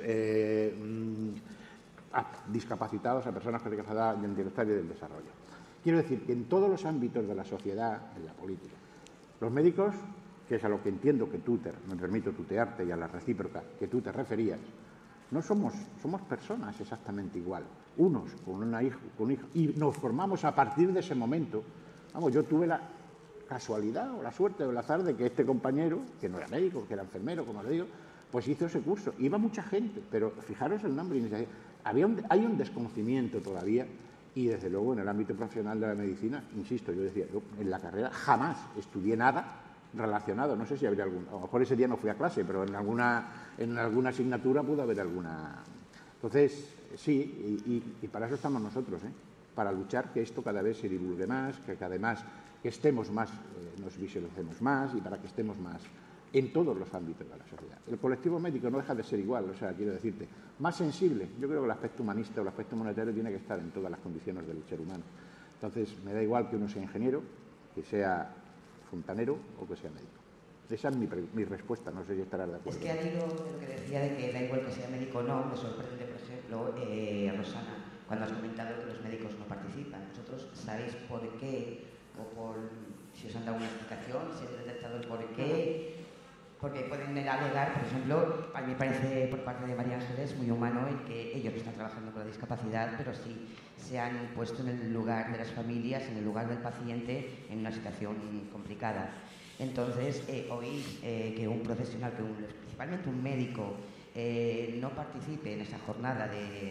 discapacitados, a personas con discapacidad intelectual y del desarrollo. Quiero decir que en todos los ámbitos de la sociedad, en la política, los médicos, que es a lo que entiendo que tú, me permito tutearte y a la recíproca que tú te referías, no somos personas exactamente igual, unos con un hijo, y nos formamos a partir de ese momento. Vamos, yo tuve la casualidad o la suerte o el azar de que este compañero, que no era médico, que era enfermero, como le digo, pues hizo ese curso. Iba mucha gente, pero fijaros el nombre, hay un desconocimiento todavía, y desde luego en el ámbito profesional de la medicina, insisto, yo decía, yo en la carrera jamás estudié nada relacionado, no sé si habría algún, a lo mejor ese día no fui a clase, pero en alguna asignatura pudo haber alguna. Entonces, sí, y para eso estamos nosotros, para luchar que esto cada vez se divulgue más, que además que estemos más, nos visualicemos más y para que estemos más en todos los ámbitos de la sociedad. El colectivo médico no deja de ser igual, o sea, quiero decirte, más sensible. Yo creo que el aspecto humanista o el aspecto monetario tiene que estar en todas las condiciones del ser humano. Entonces, me da igual que uno sea ingeniero, que sea fontanero o que sea médico. Esa es mi respuesta, no sé si estarás de acuerdo. Es que ha ido lo que decía de que da igual que sea médico o no, me sorprende, por ejemplo, Rosana, cuando has comentado que los médicos no participan. ¿Vosotros sabéis por qué? O si os han dado una explicación, si habéis detectado el por qué. Porque pueden alegar, por ejemplo, a mí me parece por parte de María Ángeles muy humano el que ellos no están trabajando con la discapacidad, pero sí se han puesto en el lugar de las familias, en el lugar del paciente, en una situación complicada. Entonces, oír que un profesional, principalmente un médico, no participe en esa jornada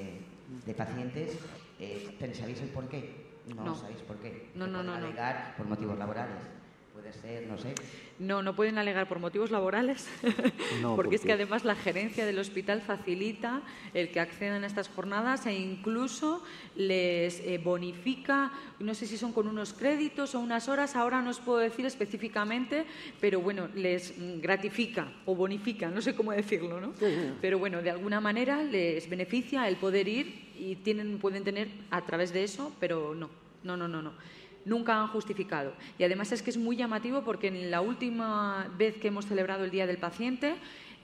de pacientes, ¿sabéis el por qué? No sabéis por qué. No. Alegar por motivos laborales. Puede ser, no sé. No pueden alegar por motivos laborales, porque es que además la gerencia del hospital facilita el que accedan a estas jornadas e incluso les bonifica, no sé si son con unos créditos o unas horas, ahora no os puedo decir específicamente, pero bueno, les gratifica o bonifica, no sé cómo decirlo, ¿no? Sí. Pero bueno, de alguna manera les beneficia el poder ir y pueden tener a través de eso, pero no. Nunca han justificado. Y además es que es muy llamativo porque en la última vez que hemos celebrado el Día del Paciente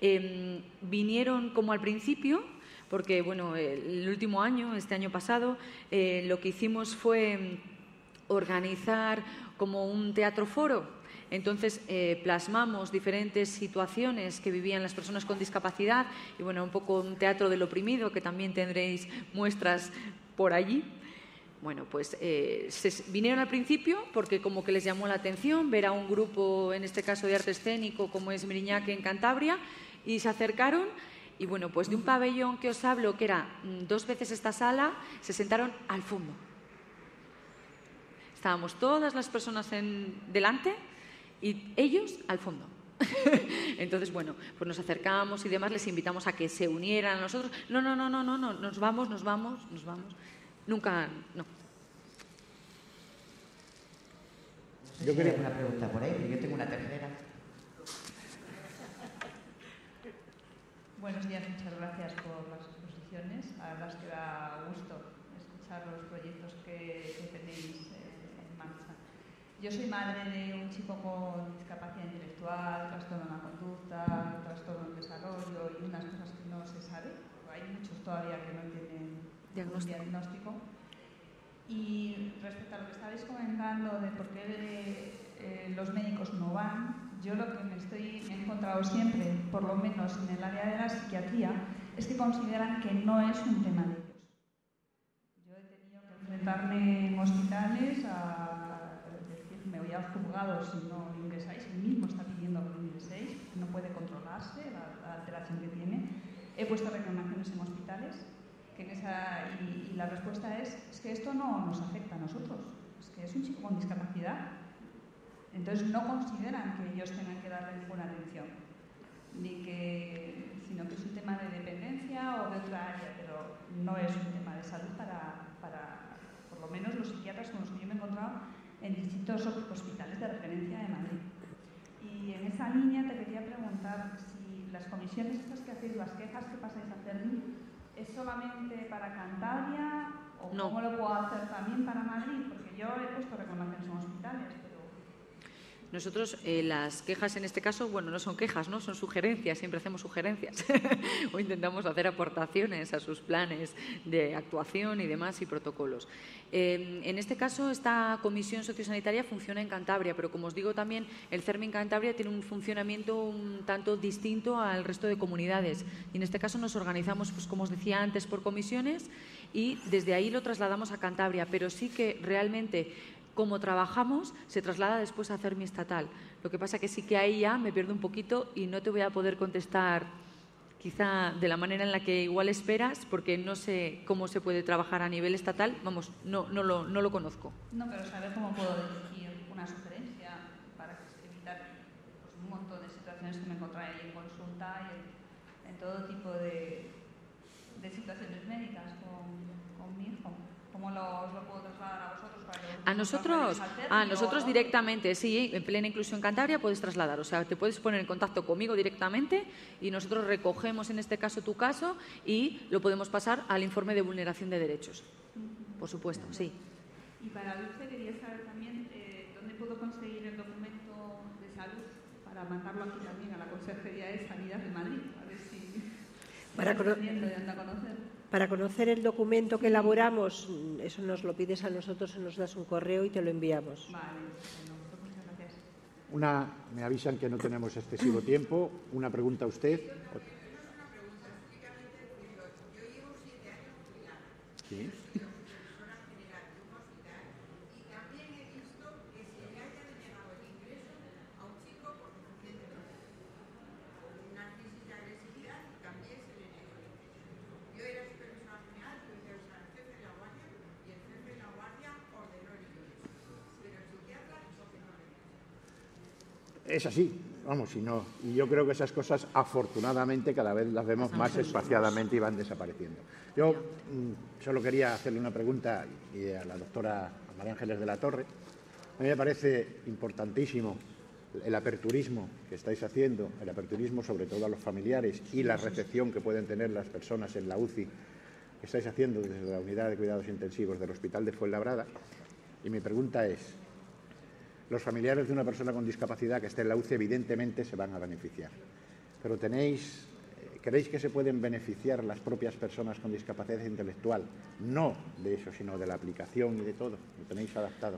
vinieron como al principio, porque bueno, el último año, este año pasado, lo que hicimos fue organizar como un teatro foro. Entonces plasmamos diferentes situaciones que vivían las personas con discapacidad y bueno, un poco un teatro del oprimido, que también tendréis muestras por allí. Bueno, pues vinieron al principio porque como que les llamó la atención ver a un grupo, en este caso de arte escénico, como es Miriñaque en Cantabria, y se acercaron y bueno, pues de un pabellón que os hablo, que era 2 veces esta sala, se sentaron al fondo. Estábamos todas las personas delante y ellos al fondo. Entonces, bueno, pues nos acercamos y demás, les invitamos a que se unieran a nosotros. No, nos vamos. Nunca, no. No sé si hay alguna pregunta por ahí, pero yo tengo una tercera. Buenos días, muchas gracias por las exposiciones. La verdad es que da gusto escuchar los proyectos que tenéis en marcha. Yo soy madre de un chico con discapacidad intelectual, trastorno en la conducta, trastorno en desarrollo y unas cosas que no se sabe. Hay muchos todavía que no tienen un diagnóstico. Y respecto a lo que estabais comentando de por qué los médicos no van, yo lo que me he encontrado siempre, por lo menos en el área de la psiquiatría, es que consideran que no es un tema de ellos. Yo he tenido que enfrentarme en hospitales a decir, me voy al juzgado si no ingresáis, él mismo está pidiendo que ingreséis, no puede controlarse la alteración que tiene. He puesto reclamaciones en hospitales y la respuesta es que esto no nos afecta a nosotros, es que es un chico con discapacidad. Entonces no consideran que ellos tengan que darle ninguna atención, sino que es un tema de dependencia o de otra área, pero no es un tema de salud para por lo menos los psiquiatras con los que yo me he encontrado en distintos hospitales de referencia de Madrid. Y en esa línea te quería preguntar si las comisiones estas que hacéis, las quejas que pasáis a hacer, ¿es solamente para Cantabria o cómo lo puedo hacer también para Madrid? Porque yo he puesto reclamaciones en hospitales, pero... Nosotros, las quejas en este caso, bueno, no son quejas, ¿no? Son sugerencias, siempre hacemos sugerencias o intentamos hacer aportaciones a sus planes de actuación y demás y protocolos. En este caso, esta comisión sociosanitaria funciona en Cantabria, pero como os digo también, el CERMI en Cantabria tiene un funcionamiento un tanto distinto al resto de comunidades. Y en este caso nos organizamos, pues como os decía antes, por comisiones y desde ahí lo trasladamos a Cantabria, pero sí que realmente como trabajamos, se traslada después a CERMI estatal. Lo que pasa que sí que ahí ya me pierdo un poquito y no te voy a poder contestar quizá de la manera en la que igual esperas, porque no sé cómo se puede trabajar a nivel estatal. Vamos, no lo conozco. No, pero saber cómo puedo dirigir una sugerencia para evitar pues, un montón de situaciones que me encontraré en consulta y en todo tipo de situaciones médicas con mi hijo. ¿Cómo os lo puedo trasladar a vosotros? A nosotros directamente, sí, en Plena Inclusión Cantabria puedes trasladar, o sea, te puedes poner en contacto conmigo directamente y nosotros recogemos en este caso tu caso y lo podemos pasar al informe de vulneración de derechos, por supuesto, sí. Y para Dulce quería saber también dónde puedo conseguir el documento de salud para mandarlo aquí también a la Consejería de Sanidad de Madrid, a ver si Para conocer el documento que elaboramos, eso nos lo pides a nosotros, nos das un correo y te lo enviamos. Vale, bueno, pues muchas gracias. Me avisan que no tenemos excesivo tiempo. Una pregunta a usted. Sí. Es así, vamos, y yo creo que esas cosas afortunadamente cada vez las vemos más espaciadamente y van desapareciendo. Yo solo quería hacerle una pregunta a la doctora María Ángeles de la Torre. A mí me parece importantísimo el aperturismo que estáis haciendo, el aperturismo sobre todo a los familiares y la recepción que pueden tener las personas en la UCI que estáis haciendo desde la Unidad de Cuidados Intensivos del Hospital de Fuenlabrada. Y mi pregunta es, los familiares de una persona con discapacidad que esté en la UCI evidentemente se van a beneficiar. Pero ¿creéis que se pueden beneficiar las propias personas con discapacidad intelectual? No de eso, sino de la aplicación y de todo. ¿Lo tenéis adaptado?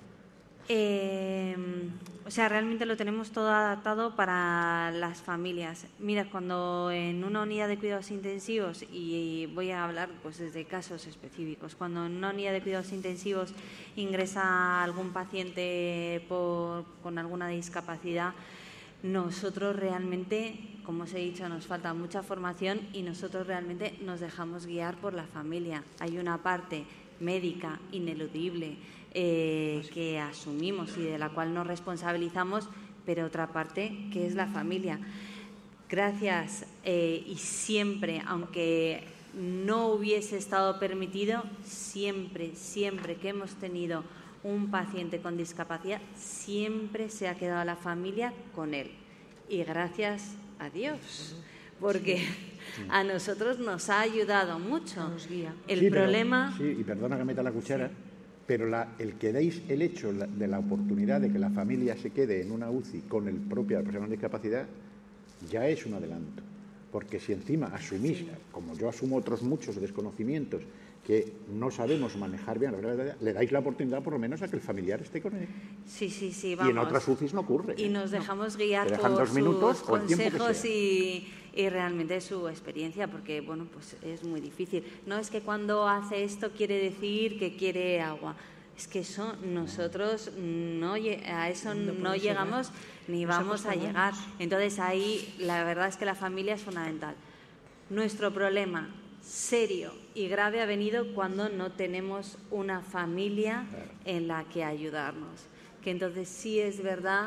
O sea, realmente lo tenemos todo adaptado para las familias. Mira, cuando en una unidad de cuidados intensivos, y voy a hablar pues desde casos específicos, cuando en una unidad de cuidados intensivos ingresa algún paciente con alguna discapacidad, nosotros realmente, como os he dicho, nos falta mucha formación y nosotros realmente nos dejamos guiar por la familia. Hay una parte médica ineludible que asumimos y de la cual nos responsabilizamos, pero otra parte que es la familia. Gracias y siempre, aunque no hubiese estado permitido, siempre que hemos tenido un paciente con discapacidad, siempre se ha quedado la familia con él. Y gracias a Dios, porque a nosotros nos ha ayudado mucho. Nos guía. Y perdona que meta la cuchara, sí. Pero el que deis el hecho de la oportunidad de que la familia se quede en una UCI con el propio persona con discapacidad ya es un adelanto. Porque si encima asumís, como yo asumo otros muchos desconocimientos, que no sabemos manejar bien, le dais la oportunidad por lo menos a que el familiar esté con él. Sí, vamos. Y en otras UCIs no ocurre. Y nos dejamos guiar por sus consejos y realmente su experiencia, porque bueno, pues es muy difícil. No es que cuando hace esto quiere decir que quiere agua. Es que eso nosotros a eso no llegamos ni vamos a llegar. Entonces ahí la verdad es que la familia es fundamental. Nuestro problema serio y grave ha venido cuando no tenemos una familia en la que ayudarnos. Que entonces sí es verdad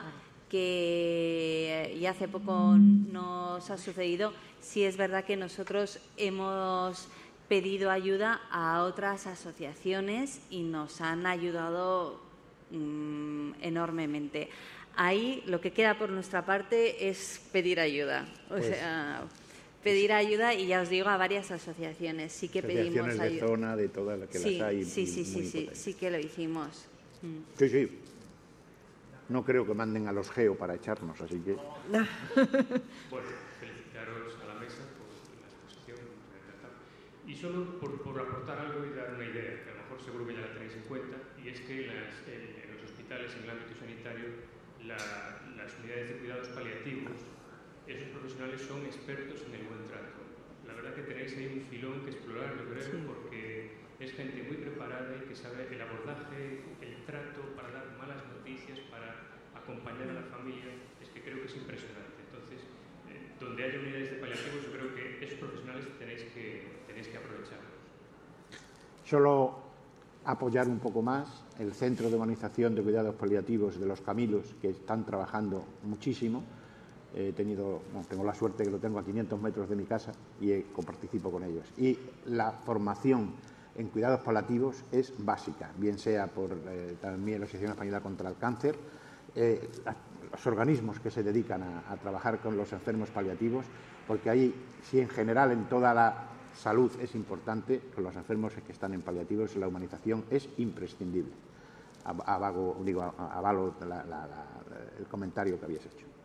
que, y hace poco nos ha sucedido, sí es verdad que nosotros hemos pedido ayuda a otras asociaciones y nos han ayudado enormemente. Ahí lo que queda por nuestra parte es pedir ayuda. Pedir ayuda, y ya os digo, a varias asociaciones. Sí que pedimos ayuda. De zona, de todas las que las hay. Sí que lo hicimos. Sí. no creo que manden a los GEO para echarnos, así que... Bueno, felicitaros a la mesa por la exposición. Y solo por aportar algo y dar una idea, que a lo mejor seguro que ya la tenéis en cuenta, y es que en los hospitales, en el ámbito sanitario, las unidades de cuidados paliativos, esos profesionales son expertos en el buen trato. La verdad que tenéis ahí un filón que explorar, yo creo, porque es gente muy preparada y que sabe el abordaje, el trato para dar malas noticias, para acompañar a la familia, es que creo que es impresionante. Entonces, donde haya unidades de paliativos, yo creo que esos profesionales tenéis que aprovecharlos. Solo apoyar un poco más el Centro de Humanización de Cuidados Paliativos de Los Camilos, que están trabajando muchísimo. Tengo la suerte que lo tengo a 500 metros de mi casa y coparticipo con ellos. Y la formación en cuidados paliativos es básica, bien sea por también la Asociación Española contra el Cáncer, los organismos que se dedican a trabajar con los enfermos paliativos, porque ahí, si en general en toda la salud es importante, con los enfermos que están en paliativos la humanización es imprescindible. Avalo el comentario que habías hecho.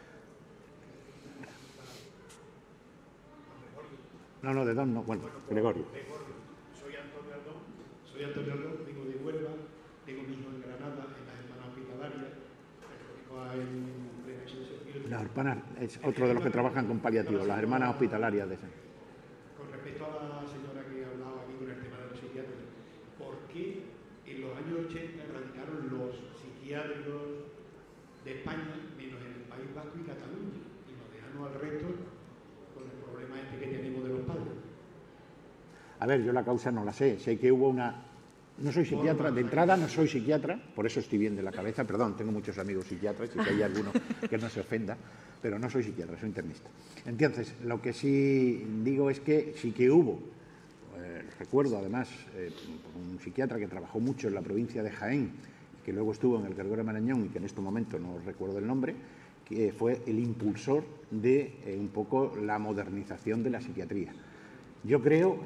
No, de Don no. Bueno, Gregorio. Soy Antonio Aldón, vengo de Huelva, tengo mi hijo en Granada, en las Hermanas Hospitalarias, Las hermanas es otro de los que trabajan con paliativos, las Hermanas Hospitalarias de ese. Con respecto a la señora que hablaba aquí con el tema de los psiquiatras, ¿por qué en los años 80 erradicaron los psiquiátricos de España, menos en el País Vasco y Cataluña, y nos dejaron al resto con el problema este que tenemos de los padres? A ver, yo la causa no la sé. Sé que hubo una... No soy psiquiatra, de entrada no soy psiquiatra, por eso estoy bien de la cabeza. Perdón, tengo muchos amigos psiquiatras y si hay alguno que no se ofenda, pero no soy psiquiatra, soy internista. Entonces, lo que sí digo es que sí que hubo, recuerdo además, un psiquiatra que trabajó mucho en la provincia de Jaén, que luego estuvo en el Gregorio Marañón y que en este momento no recuerdo el nombre, que fue el impulsor de un poco la modernización de la psiquiatría. Yo creo,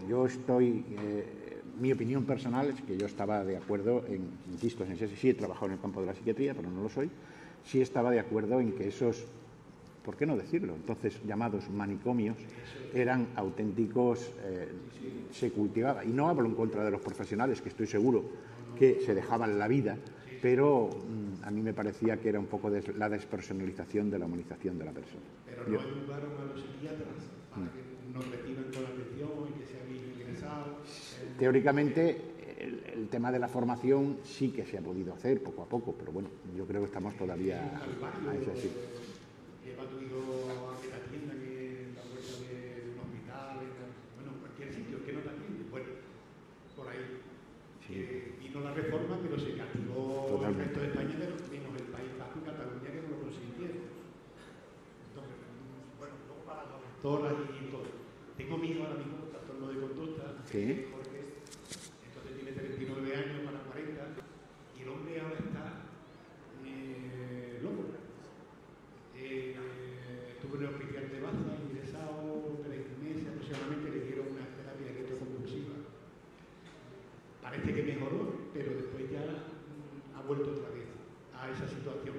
mi opinión personal es que yo estaba de acuerdo insisto, sí he trabajado en el campo de la psiquiatría, pero no lo soy, sí estaba de acuerdo en que esos, ¿por qué no decirlo?, entonces llamados manicomios, eran auténticos, se cultivaba, y no hablo en contra de los profesionales, que estoy seguro que se dejaban la vida, pero a mí me parecía que era un poco la despersonalización de la humanización de la persona. Pero no ayudaron a los psiquiatras para que nos reciban con atención y que sean ingresados. Teóricamente, el tema de la formación sí que se ha podido hacer poco a poco, pero bueno, yo creo que estamos todavía a ese sí. Lleva tu hijo a que te atienda, que en la puerta de un hospital, bueno, cualquier sitio que no te atiende. Bueno, por ahí. Sí. Vino la reforma, pero se castigó el resto de España, menos el País Vasco y Cataluña, que no lo consintieron. Entonces, bueno, luego para las doctoras y todo. Tengo mi hijo ahora mismo, trastorno de conducta, ¿sí? Porque entonces tiene 39 años para 40, y el hombre ahora está loco. Estuve en el hospital de Baza, ingresado 3 meses aproximadamente, le dieron una terapia electroconvulsiva. Parece que mejoró, pero después ya ha vuelto otra vez a esa situación.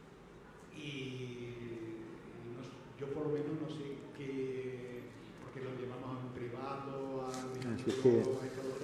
Y yo por lo menos no sé qué, porque lo llevamos a un privado, a un médico, a esto, otro.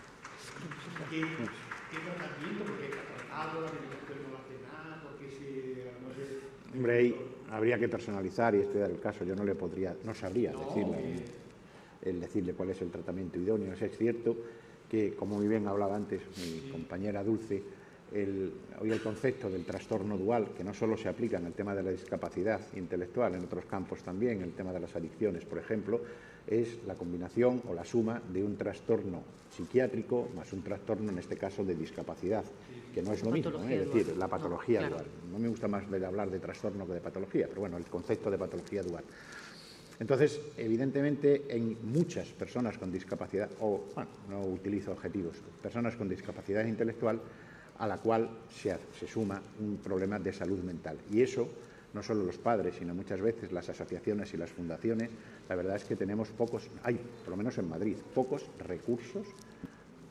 ¿Qué tratamiento? Porque está tratado, la medicación no hace nada, porque no sé. Hombre, ahí habría que personalizar y estudiar el caso. Yo no sabría decirle cuál es el tratamiento idóneo. Es cierto que, como muy bien hablaba antes mi compañera Dulce, hoy el concepto del trastorno dual, que no solo se aplica en el tema de la discapacidad intelectual, en otros campos también, el tema de las adicciones, por ejemplo, es la combinación o la suma de un trastorno psiquiátrico más un trastorno, en este caso, de discapacidad, que no es lo mismo, es decir, la patología dual. No me gusta más hablar de trastorno que de patología, pero bueno, el concepto de patología dual. Entonces, evidentemente, en muchas personas con discapacidad, no utilizo adjetivos, personas con discapacidad intelectual, a la cual se suma un problema de salud mental. Y eso, no solo los padres, sino muchas veces las asociaciones y las fundaciones, la verdad es que tenemos por lo menos en Madrid, pocos recursos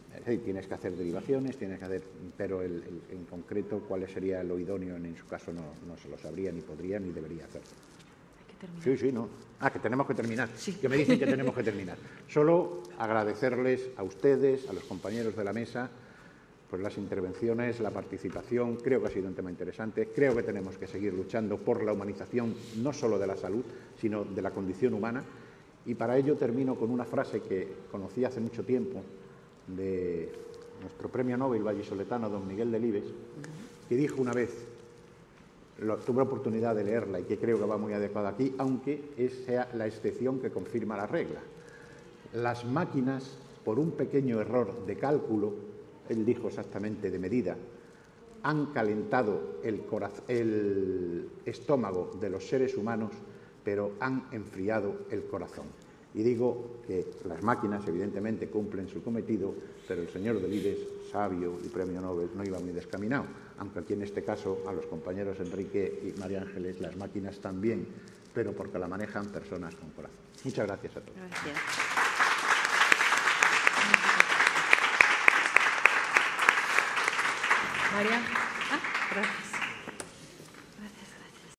tienes que hacer derivaciones, pero en concreto cuál sería lo idóneo en su caso no se lo sabría, ni podría, ni debería hacer. Sí, no. Que tenemos que terminar. Sí. Que me dicen que tenemos que terminar. Solo agradecerles a ustedes, a los compañeros de la mesa, pues las intervenciones, la participación. Creo que ha sido un tema interesante. Creo que tenemos que seguir luchando por la humanización, no solo de la salud, sino de la condición humana. Y para ello termino con una frase que conocí hace mucho tiempo de nuestro premio Nobel vallisoletano, don Miguel Delibes, que dijo una vez, tuve oportunidad de leerla y que creo que va muy adecuada aquí, aunque sea la excepción que confirma la regla. Las máquinas, por un pequeño error de cálculo, él dijo exactamente de medida, han calentado el estómago de los seres humanos, pero han enfriado el corazón. Y digo que las máquinas evidentemente cumplen su cometido, pero el señor Delibes, sabio y premio Nobel, no iba muy descaminado, aunque aquí en este caso a los compañeros Enrique y María Ángeles las máquinas también, pero porque la manejan personas con corazón. Muchas gracias a todos. Gracias. María. Gracias.